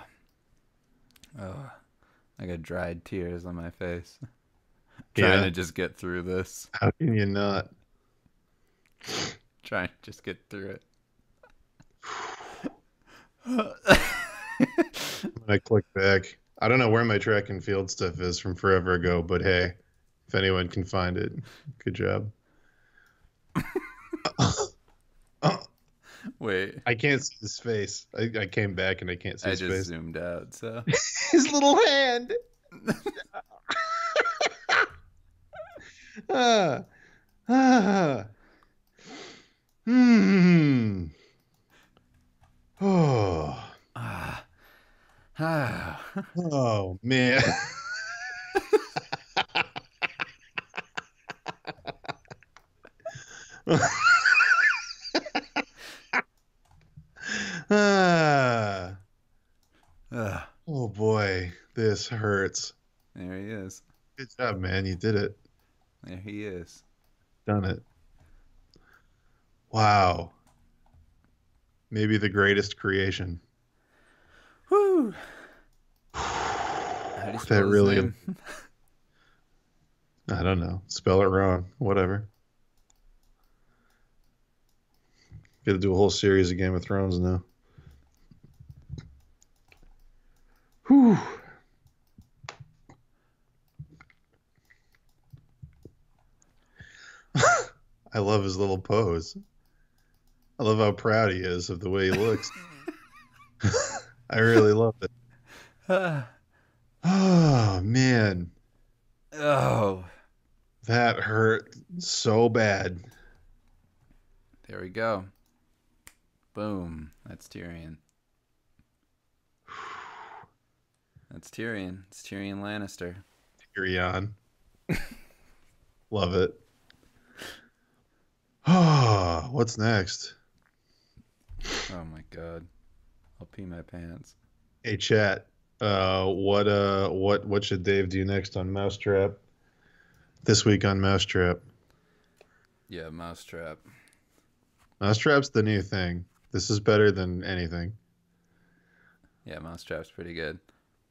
I got dried tears on my face. Trying Yeah. to just get through this. How can you not? Trying to just get through it. When I click back, I don't know where my track and field stuff is from forever ago, but hey, if anyone can find it, good job. Wait, I can't see his face. I, I came back and I can't see I his just face. zoomed out, so. His little hand. ah, ah. Hmm. Oh. Ah. Ah. Oh man. ah. Ah. Oh boy, this hurts. There he is. Good job, man. You did it. There he is. Done it. Wow. Maybe the greatest creation. Whew. How do you spell That his really name? I don't know. Spell it wrong. Whatever. Got to do a whole series of Game of Thrones now. Whew. I love his little pose. I love how proud he is of the way he looks. I really love it. Ah. Oh, man. Oh. That hurt so bad. There we go. Boom. That's Tyrion. That's Tyrion. It's Tyrion Lannister. Tyrion. Love it. Oh, what's next? Oh my god. I'll pee my pants. Hey, chat. Uh, what uh, what what should Dave do next on Mousetrap? This week on Mousetrap. Yeah, Mousetrap. Mousetrap's the new thing. This is better than anything. Yeah, Mousetrap's pretty good.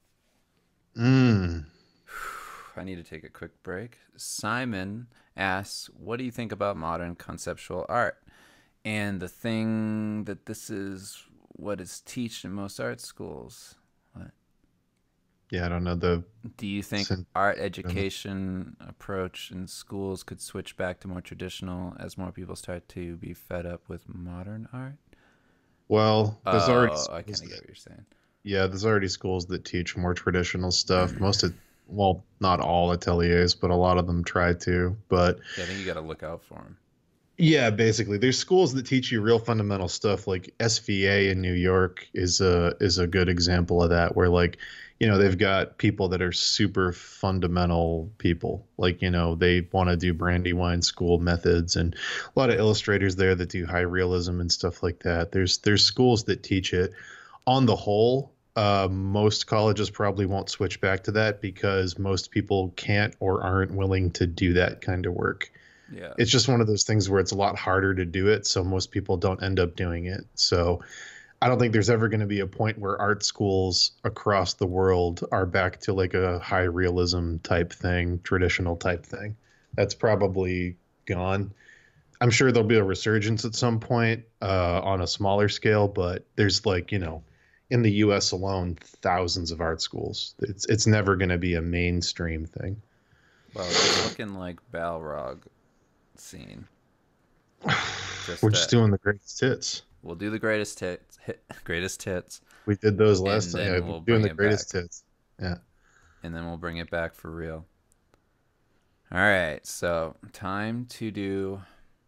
Mmm. I need to take a quick break. Simon asks, what do you think about modern conceptual art? And the thing that this is what is taught in most art schools. What? yeah, I don't know the. Do you think Sin- art education approach in schools could switch back to more traditional as more people start to be fed up with modern art? Well, there's already Oh, I schools kind of get that, what you're saying. yeah, there's already schools that teach more traditional stuff. Most of, well, not all ateliers, but a lot of them try to. But Yeah, I think you got to look out for them. yeah, basically, there's schools that teach you real fundamental stuff. Like S V A in New York is a is a good example of that, where like, you know, they've got people that are super fundamental people. Like, you know, they want to do Brandywine School methods, and a lot of illustrators there that do high realism and stuff like that. There's there's schools that teach it. On the whole, uh, most colleges probably won't switch back to that because most people can't or aren't willing to do that kind of work. Yeah. It's just one of those things where it's a lot harder to do it, so most people don't end up doing it. So I don't think there's ever going to be a point where art schools across the world are back to like a high realism type thing, traditional type thing. That's probably gone. I'm sure there'll be a resurgence at some point uh, on a smaller scale, but there's like, you know, in the U S alone, thousands of art schools. It's it's never going to be a mainstream thing. Well, it's looking like Balrog scene. Just We're that. just doing the greatest hits. We'll do the greatest hits. Hit, greatest hits. We did those last time. Yeah, we'll doing the greatest back. hits. Yeah. And then we'll bring it back for real. All right, so time to do.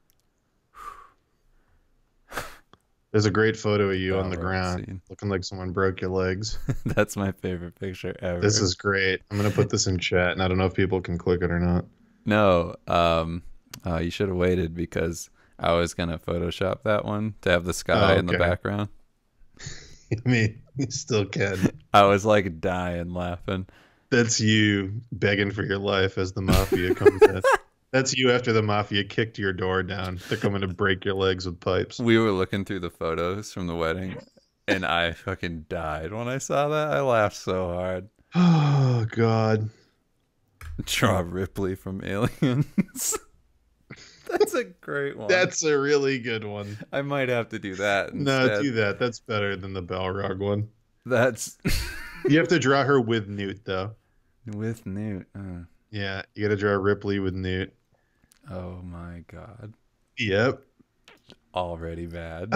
There's a great photo of you Balrog on the ground, scene. Looking like someone broke your legs. That's my favorite picture ever. This is great. I'm gonna put this in chat, and I don't know if people can click it or not. No, um, uh, you should have waited because I was gonna Photoshop that one to have the sky oh, okay. in the background. I mean, you still can. I was like dying laughing. That's you begging for your life as the mafia comes in. That's you after the mafia kicked your door down. They're coming to break your legs with pipes. We were looking through the photos from the wedding, and I fucking died when I saw that. I laughed so hard. Oh, God. Draw Ripley from Aliens. That's a great one. That's a really good one. I might have to do that instead. No, do that. That's better than the Balrog one. That's... You have to draw her with Newt, though. With Newt. Uh. Yeah, you got to draw Ripley with Newt. Oh, my God. Yep. Already bad.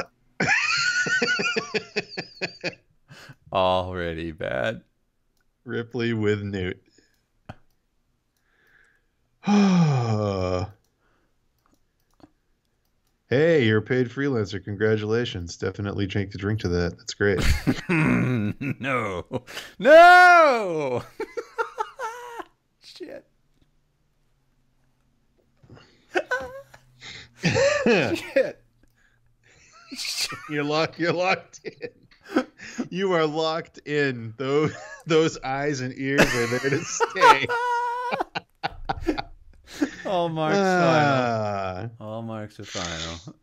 Already bad. Ripley with Newt. Hey, you're a paid freelancer. Congratulations. Definitely drink a drink to that. That's great. No. No! Shit. Shit. You're locked. You're locked in. You are locked in. Those those eyes and ears are there to stay. All marks uh, final. All marks are final.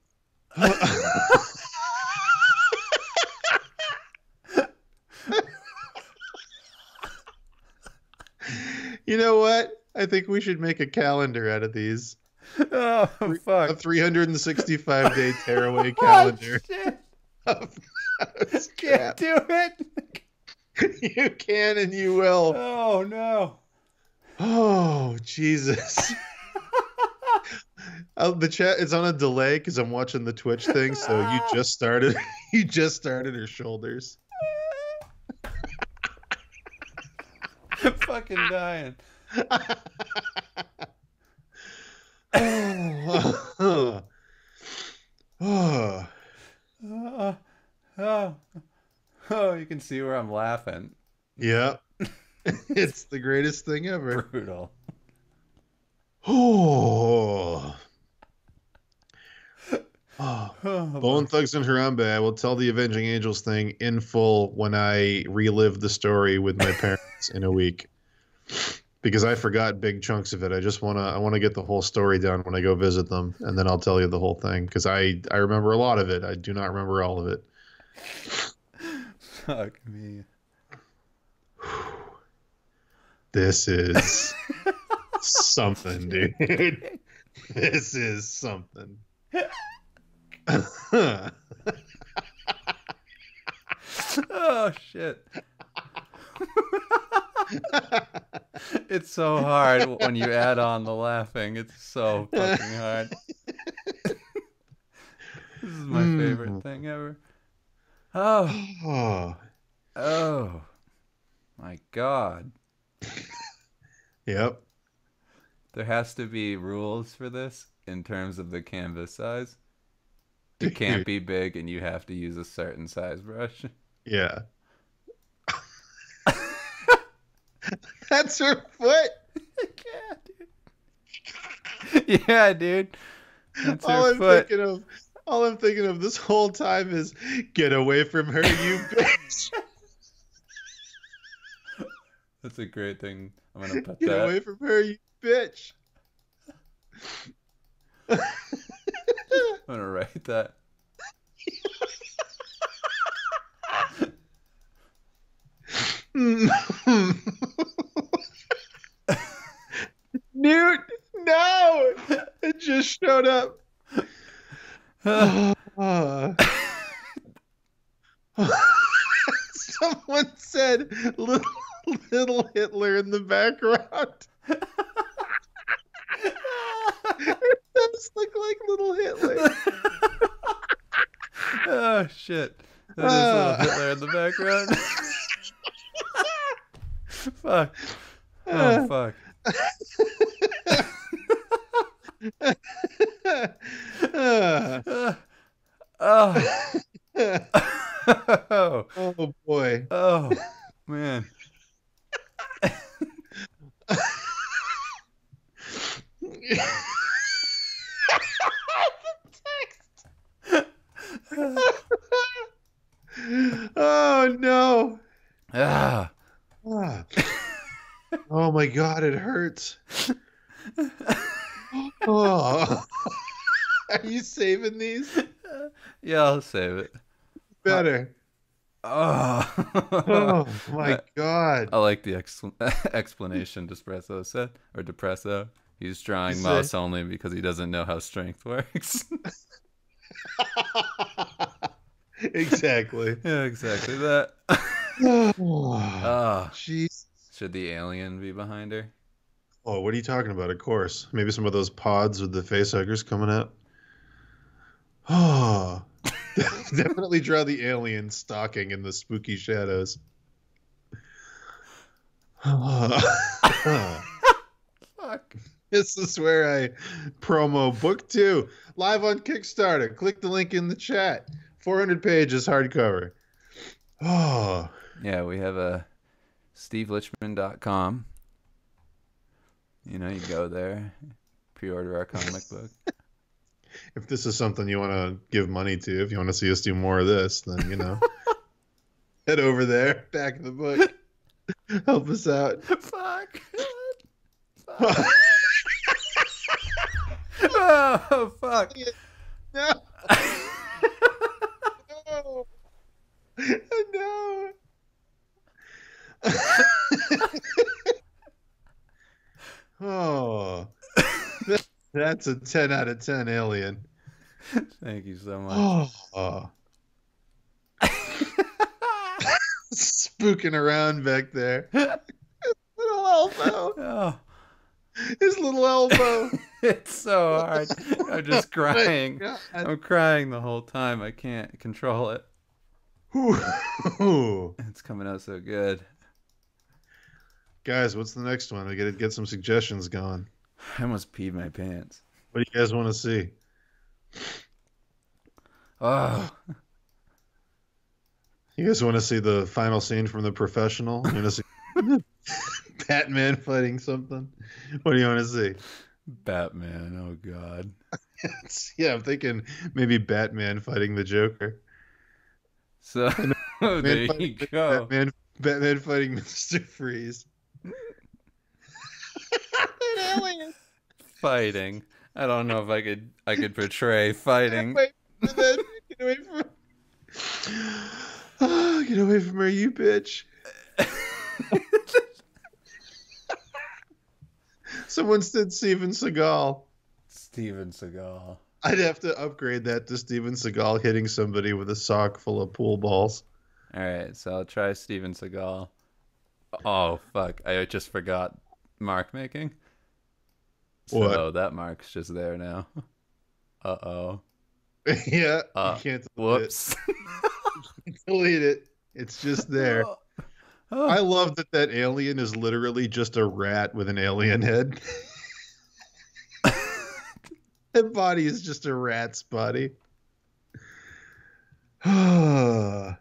You know what? I think we should make a calendar out of these. Oh, fuck. A three hundred sixty-five day tearaway calendar. Oh, shit. Can't do it. You can and you will. Oh, no. Oh, Jesus. uh, the chat is on a delay because I'm watching the Twitch thing. So you just started. You just started her shoulders. I'm fucking dying. oh, oh, oh. Oh, oh, oh, you can see where I'm laughing. Yeah. It's the greatest thing ever. Brutal. Oh. Oh. Bone Thugs and Harambe. I will tell the Avenging Angels thing in full when I relive the story with my parents in a week. Because I forgot big chunks of it. I just wanna I wanna get the whole story down when I go visit them, and then I'll tell you the whole thing. Because I, I remember a lot of it. I do not remember all of it. Fuck me. This is something, dude. This is something. Oh shit. It's so hard when you add on the laughing. It's so fucking hard. This is my favorite Mm. thing ever. Oh, Oh, oh, my God. yep. There has to be rules for this in terms of the canvas size. It can't be big, and you have to use a certain size brush. Yeah. That's her foot. Yeah, dude. Yeah, dude. That's all her I'm foot. thinking of, all I'm thinking of this whole time is, get away from her, you bitch. That's a great thing. I'm gonna put Get that. away from her, you bitch. I'm gonna write that. Newt, no! It just showed up. Someone said little, little Hitler in the background. It does look like little Hitler. Oh shit! That is little Hitler in the background. Fuck. Oh fuck. Oh. Oh. Oh boy. Oh man. Oh no. Ah. Ah. Oh my god, it hurts. Oh. Are you saving these? Yeah, I'll save it. Better. Oh. Oh my god. I like the ex- explanation Despresso said, or Depresso. He's drawing You mouse say- only because he doesn't know how strength works. Exactly. Yeah, exactly that. Oh, Ah, jeez. should the alien be behind her? Oh, what are you talking about? Of course. Maybe some of those pods with the facehuggers coming out. Oh. Definitely draw the alien stalking in the spooky shadows. Oh. Fuck. This is where I promo book two live on Kickstarter. Click the link in the chat. four hundred pages hardcover. Oh, Yeah, we have a steve lichman dot com. You know, you go there, pre-order our comic book. if this is something you want to give money to, if you want to see us do more of this, then, you know, head over there, back of the book. Help us out. Fuck. Fuck. Oh, fuck. No. No. No. Oh, that- that's a ten out of ten alien. Thank you so much. Oh, spooking around back there. Little elbow. Oh, His little elbow. it's so hard. I'm just crying. God. I'm crying the whole time. I can't control it. Ooh. It's coming out so good. Guys, what's the next one? I gotta get some suggestions going. I almost peed my pants. What do you guys want to see? Oh, You guys want to see the final scene from The Professional? You want to see Batman fighting something? What do you want to see? Batman. Oh, God. Yeah, I'm thinking maybe Batman fighting the Joker. So, oh, there Batman you fighting- go. Batman, Batman fighting Mister Freeze. An alien. Fighting. I don't know if I could I could portray fighting. Wait, and then get away from oh, get away from her, you bitch. Someone said Steven Seagal. Steven Seagal. I'd have to upgrade that to Steven Seagal hitting somebody with a sock full of pool balls. All right, so I'll try Steven Seagal. Oh fuck! I just forgot mark making. What? So that mark's just there now. Uh oh. Yeah, you Uh. can't delete it. Whoops. Delete it. It's just there. Oh, I oh. love that that alien is literally just a rat with an alien head. That body is just a rat's body. If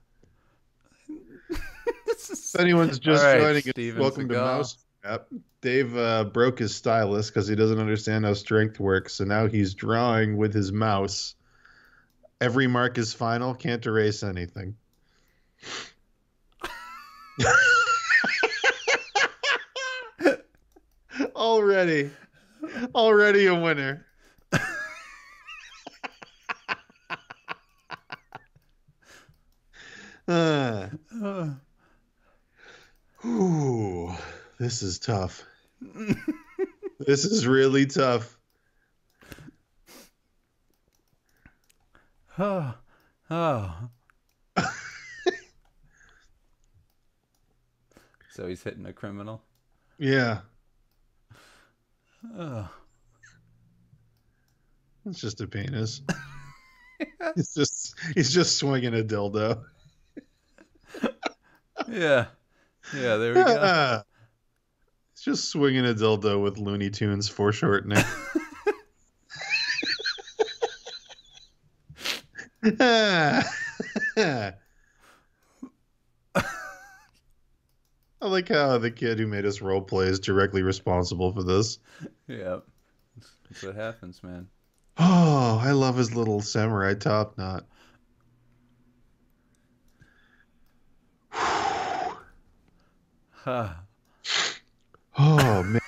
This is... anyone's All just right, joining us, Steven welcome to Seagal. Mouse Trap. Dave uh, broke his stylus because he doesn't understand how strength works, so now he's drawing with his mouse. Every mark is final, can't erase anything. Already, already a winner. Uh, Uh. Ooh, this is tough. This is really tough. Oh. Oh. So he's hitting a criminal. Yeah, Oh. it's just a penis. He's just he's just swinging a dildo. Yeah. Yeah, there we go. He's just swinging a dildo with Looney Tunes foreshortening. I like how the kid who made us role play is directly responsible for this. Yeah. That's what happens, man. Oh, I love his little samurai top knot. Huh. Oh, man.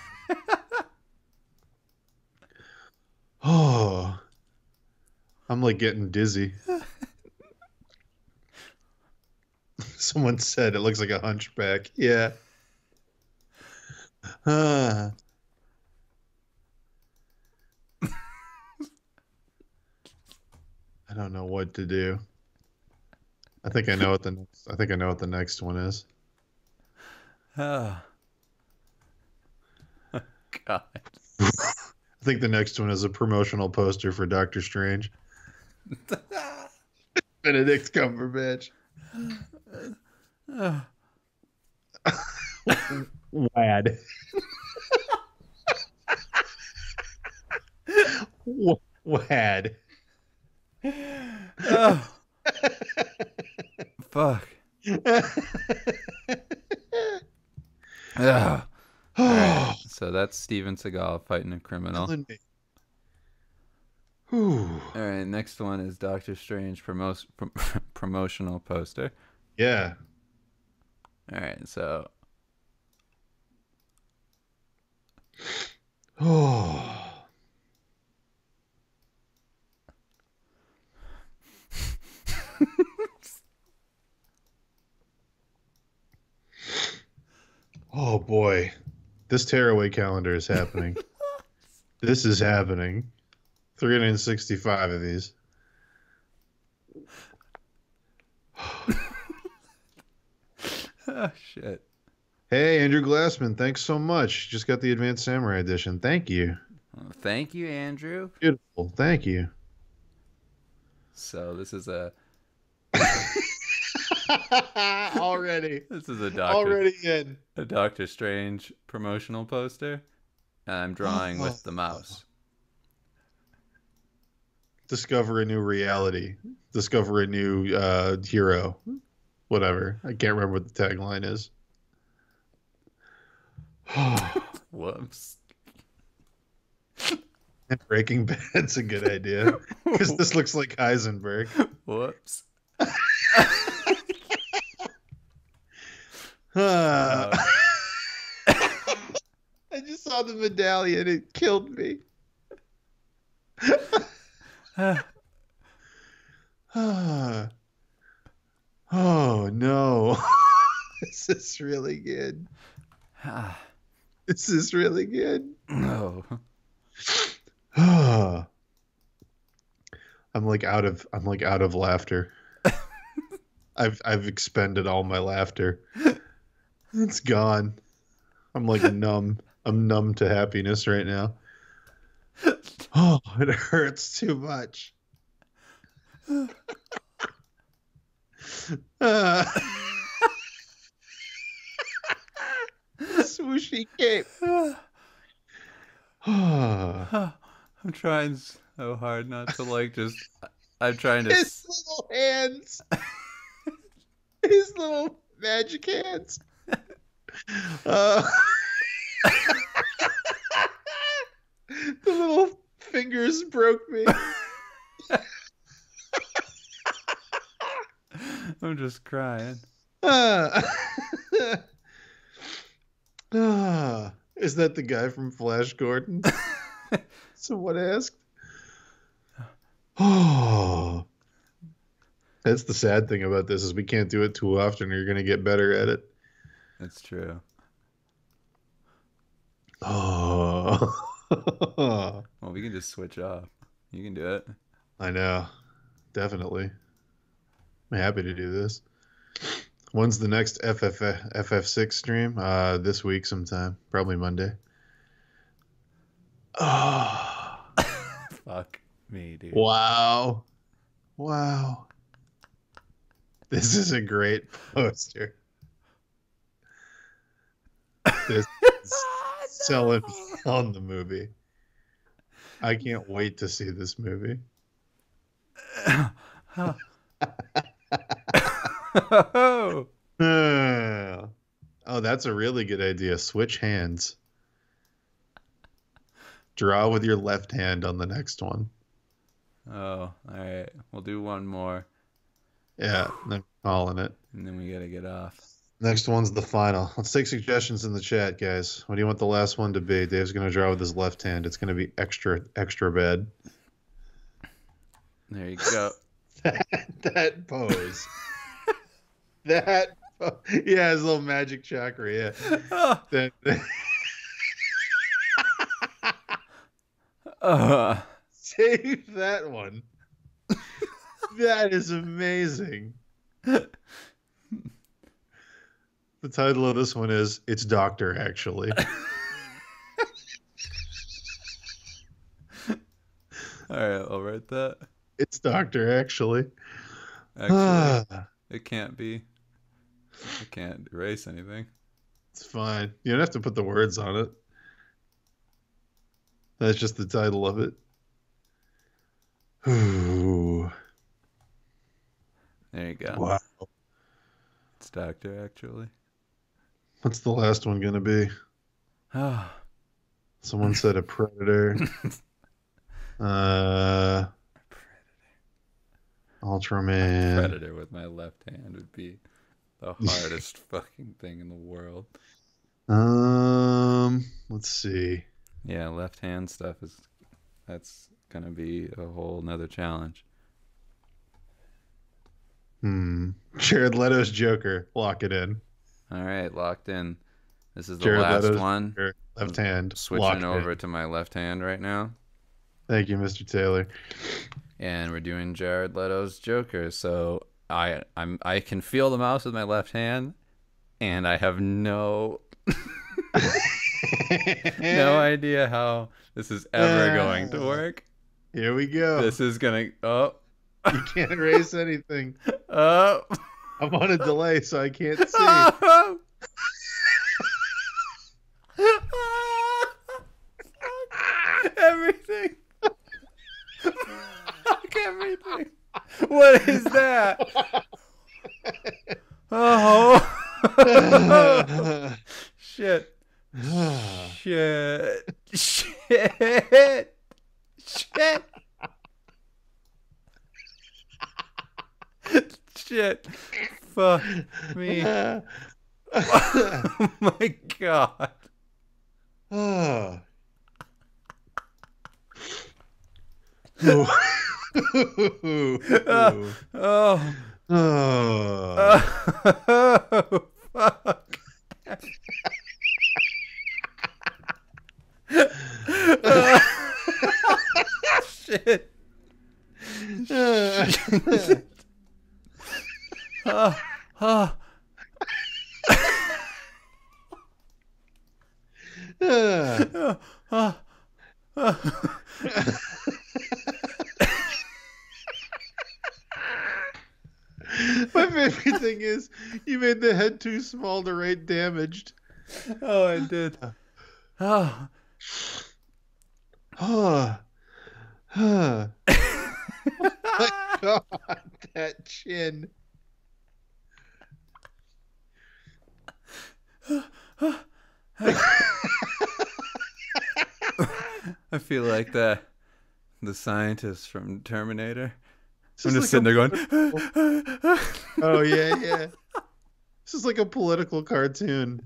Oh, I'm like getting dizzy. Someone said it looks like a hunchback. Yeah. Uh, I don't know what to do. I think I know what the next, I think I know what the next one is. Oh. God. I think the next one is a promotional poster for Doctor Strange. Benedict Cumberbatch. Oh. Wad. Wad. Oh. Fuck. Ugh. All right. So that's Steven Seagal fighting a criminal. Killing me. Whew. All right. Next one is Doctor Strange promo- prom- promotional poster. Yeah. All right. So. Oh. Oh boy. This tearaway calendar is happening. This is happening. three hundred sixty-five of these. Oh shit. Hey, Andrew Glassman, thanks so much. Just got the Advanced Samurai edition. Thank you. Well, thank you, Andrew. Beautiful. Thank you. So this is a Already. this is a Doctor Already in. a Doctor Strange promotional poster. And I'm drawing with the mouse. Discover a new reality. Discover a new uh, hero. Whatever. I can't remember what the tagline is. Whoops. Breaking Bad's a good idea. Because this looks like Heisenberg. Whoops. Uh, I just saw the medallion. It killed me. Oh no. This is really good. This is really good. No. I'm like out of I'm like out of laughter. I've I've expended all my laughter. It's gone. I'm like numb. I'm numb to happiness right now. Oh, it hurts too much. Uh, swooshy cape. I'm trying so hard not to like just. I'm trying to. His little hands. His little magic hands. Uh, the little fingers broke me. I'm just crying. Uh, uh, is that the guy from Flash Gordon? Someone asked. Oh, that's the sad thing about this is we can't do it too often or you're going to get better at it. That's true. Oh. Well, we can just switch off. You can do it. I know. Definitely. I'm happy to do this. When's the next F F F F six stream? Uh, this week sometime. Probably Monday. Oh. Fuck me, dude. Wow. Wow. This is a great poster. This is selling on the movie. I can't wait to see this movie. Oh. Uh, oh, that's a really good idea. Switch hands. Draw with your left hand on the next one. Oh, all right. We'll do one more, Yeah, I'm calling it. and then we gotta get off. Next one's the final. Let's take suggestions in the chat, guys. What do you want the last one to be? Dave's going to draw with his left hand. It's going to be extra, extra bad. There you go. that, that pose. that po- Yeah, his little magic chakra, yeah. Oh. That- Uh, Save that one. That is amazing. The title of this one is It's Doctor, actually. all right, I'll write that. It's Doctor, actually. Actually, it can't be. I can't erase anything. It's fine. You don't have to put the words on it. That's just the title of it. Ooh. There you go. Wow. It's Doctor, actually. What's the last one going to be? Ah. Someone said a predator. uh, Ultraman. Predator with my left hand would be the hardest fucking thing in the world. Um, let's see. Yeah, left hand stuff is that's gonna be a whole nother challenge. Hmm. Jared Leto's Joker. Lock it in. All right, locked in. This is the Jared last Leto's one. Joker, left hand. Switching Lock it over in. to my left hand right now. Thank you, Mister Taylor. And we're doing Jared Leto's Joker. So I I'm I can feel the mouse with my left hand, and I have no no idea how this is ever going to work. Here we go. This is gonna oh You can't erase anything. oh I'm on a delay, so I can't see. oh. Everything. Fuck everything. What is that? Oh. Shit. Shit. Shit. Shit. Shit. Fuck me. Oh my god. Oh. Ooh. Oh. Oh. Oh. Oh. Fuck. Shit. Shit. Oh. Oh. oh, oh, oh. My favorite thing is you made the head too small to write damaged. Oh, I did. Oh. Oh. Oh. My God, that chin. I feel like the the scientist from Terminator. This I'm is just like sitting a there going, political- Oh, yeah, yeah. This is like a political cartoon.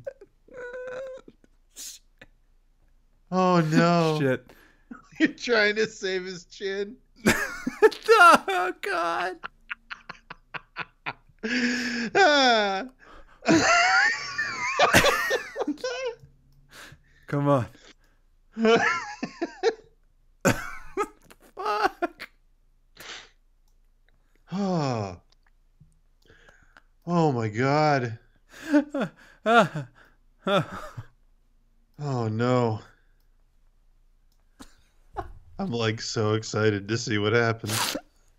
Oh, no. shit. You're trying to save his chin. Oh, God. Ah. Come on. Fuck. Oh. Oh, my God. Oh, no. I'm like so excited to see what happens.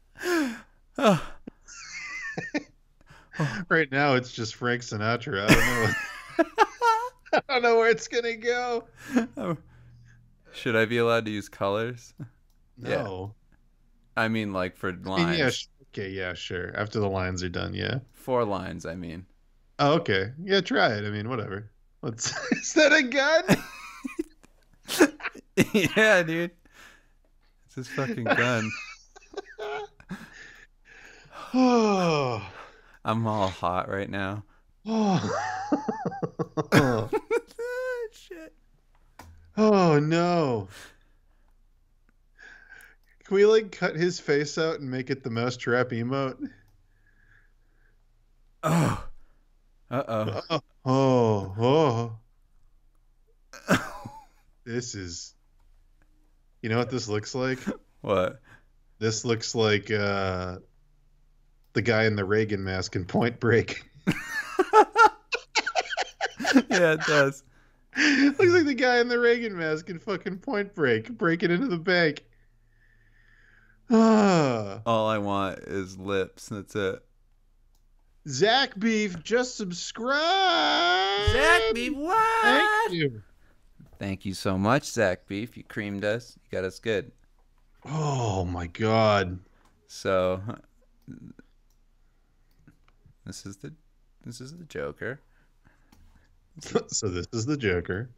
Right now, it's just Frank Sinatra. I don't know. I don't know where it's gonna go. Should I be allowed to use colors? No. Yeah. I mean, like for I mean, lines. yeah. sh- Okay. Yeah. Sure. After the lines are done. Yeah. Four lines, I mean. Oh, okay. Yeah. Try it. I mean, whatever. Let's. Is that a gun? Yeah, dude. It's his fucking gun. Oh. I'm all hot right now. Oh. Shit. Oh no. Can we like cut his face out and make it the mousetrap emote? Oh. Uh-oh. Oh. Oh. Oh. This is. You know what this looks like? What? This looks like uh, the guy in the Reagan mask in Point Break. Yeah, it does. Looks like the guy in the Reagan mask in fucking Point Break, breaking into the bank. Ah. All I want is lips. That's it. Zach Beef, just subscribe. Zach Beef, what? Thank you. Thank you so much, Zach Beef. You creamed us. You got us good. Oh my God. So this is the this is the Joker. So this is the Joker.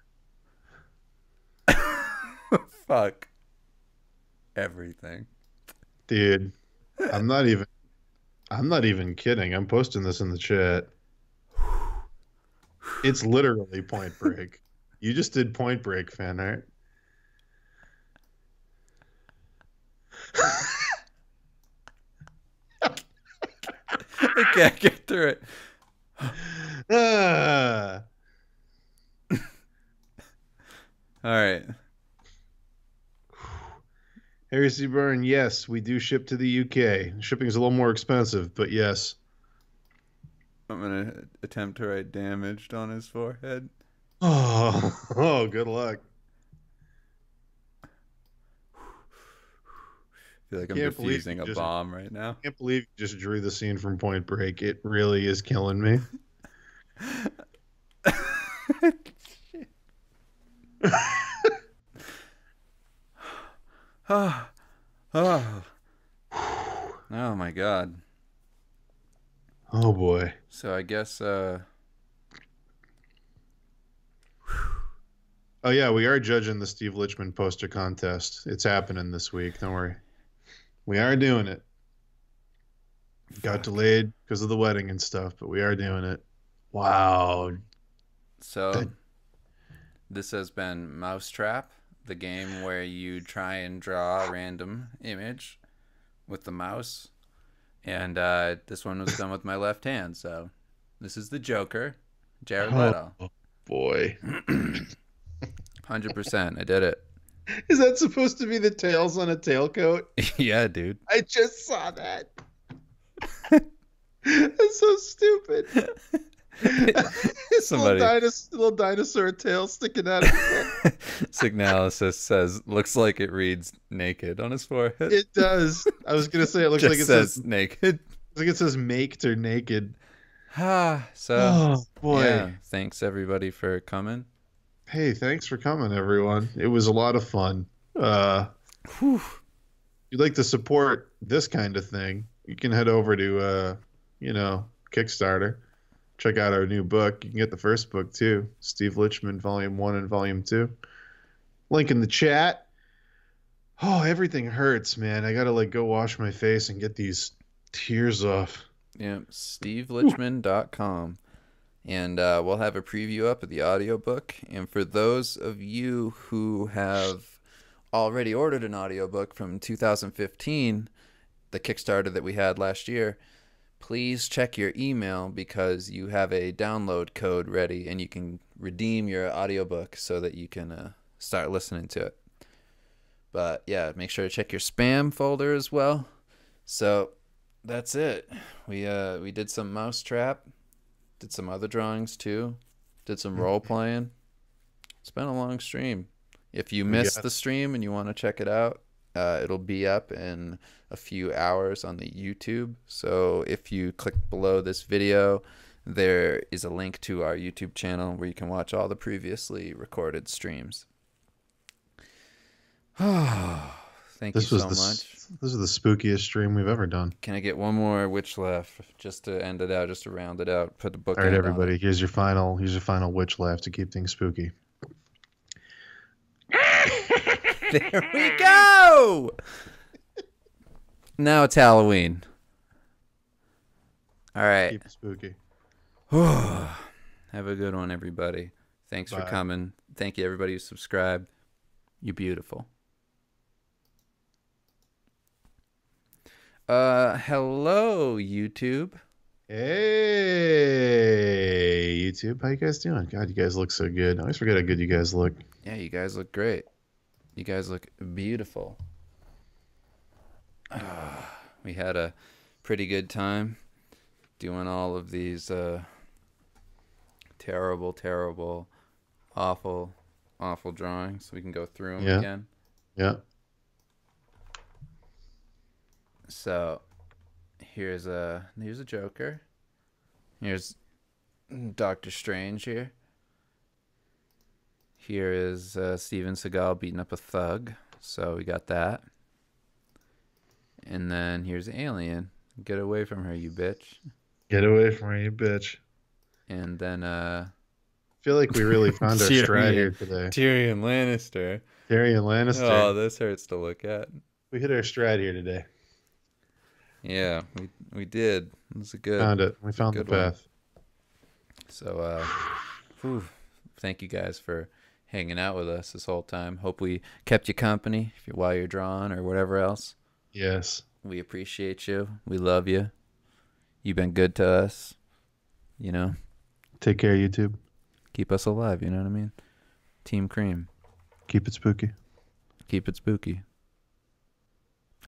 Fuck everything. Dude, I'm not even I'm not even kidding. I'm posting this in the chat. It's literally Point Break. You just did Point Break fan art. I can't get through it. Ah. All right. Harry C. Byrne, yes, we do ship to the U K. Shipping's a little more expensive, but yes. I'm gonna attempt to write damaged on his forehead. Oh, oh, good luck. I feel like I'm Can't believe defusing you a just- bomb right now. I can't believe you just drew the scene from Point Break. It really is killing me. Oh, oh, oh my God. Oh boy. So I guess uh Oh yeah, we are judging the Steve Lichman poster contest. It's happening this week. Don't worry. We are doing it. Got delayed because of the wedding and stuff, but we are doing it. Wow. so That- this has been Mousetrap, the game where you try and draw a random image with the mouse. And uh, this one was done with my left hand. So this is the Joker, Jared Leto. Oh boy. one hundred percent. I did it. Is that supposed to be the tails on a tailcoat? Yeah, dude. I just saw that. That's so stupid. It's a little, Somebody, dinosaur, little dinosaur tail sticking out of his head. Signalysis says, looks like it reads naked on his forehead. It does. I was gonna say it looks Just like it says, says, naked. looks like it says maked or naked. Ah, so Oh boy. yeah, thanks everybody for coming. Hey, thanks for coming, everyone. It was a lot of fun. Uh, Whew. if you'd like to support this kind of thing, you can head over to, uh, you know, Kickstarter. Check out our new book. You can get the first book too, Steve Lichman, Volume One and Volume Two. Link in the chat. Oh, everything hurts, man. I gotta like go wash my face and get these tears off. Yeah, steve lichman dot com. And uh, we'll have a preview up of the audiobook. And for those of you who have already ordered an audiobook from two thousand fifteen, the Kickstarter that we had last year, please check your email because you have a download code ready and you can redeem your audiobook so that you can uh, start listening to it. But yeah, make sure to check your spam folder as well. So that's it. We uh we did some Mousetrap. Did some other drawings too. Did some role playing. It's been a long stream. If you missed the stream and you want to check it out, uh, it'll be up in a few hours on the YouTube. So if you click below this video, there is a link to our YouTube channel where you can watch all the previously recorded streams. Thank This you was so the, much. This is the spookiest stream we've ever done. Can I get one more witch laugh just to end it out, just to round it out, put the book All right, on everybody. it. Here's your final. Here's your final witch laugh to keep things spooky. There we go. Now it's Halloween. All right. Keep it spooky. Have a good one, everybody. Thanks Bye. for coming. Thank you, everybody who subscribed. You're beautiful. Uh, hello, YouTube. Hey, YouTube. How you guys doing? God, you guys look so good. I always forget how good you guys look. Yeah, you guys look great. You guys look beautiful. Uh, we had a pretty good time doing all of these uh, terrible, terrible, awful, awful drawings. We can go through them Yeah. again. Yeah. So here's a here's a Joker. Here's Doctor Strange here. Here is uh, Steven Seagal beating up a thug. So we got that. And then here's Alien. Get away from her, you bitch. Get away from me, you bitch. And then uh I feel like we really found our stride here today. Tyrion Lannister. Tyrion Lannister. Oh, this hurts to look at. We hit our stride here today. Yeah, we we did. It was a good. Found it. We found the good one. path. So, uh, whew, thank you guys for hanging out with us this whole time. Hope we kept you company if you, while you're drawing or whatever else. Yes. We appreciate you. We love you. You've been good to us. You know, Take care, YouTube. keep us alive. You know what I mean? Team Cream. Keep it spooky. Keep it spooky.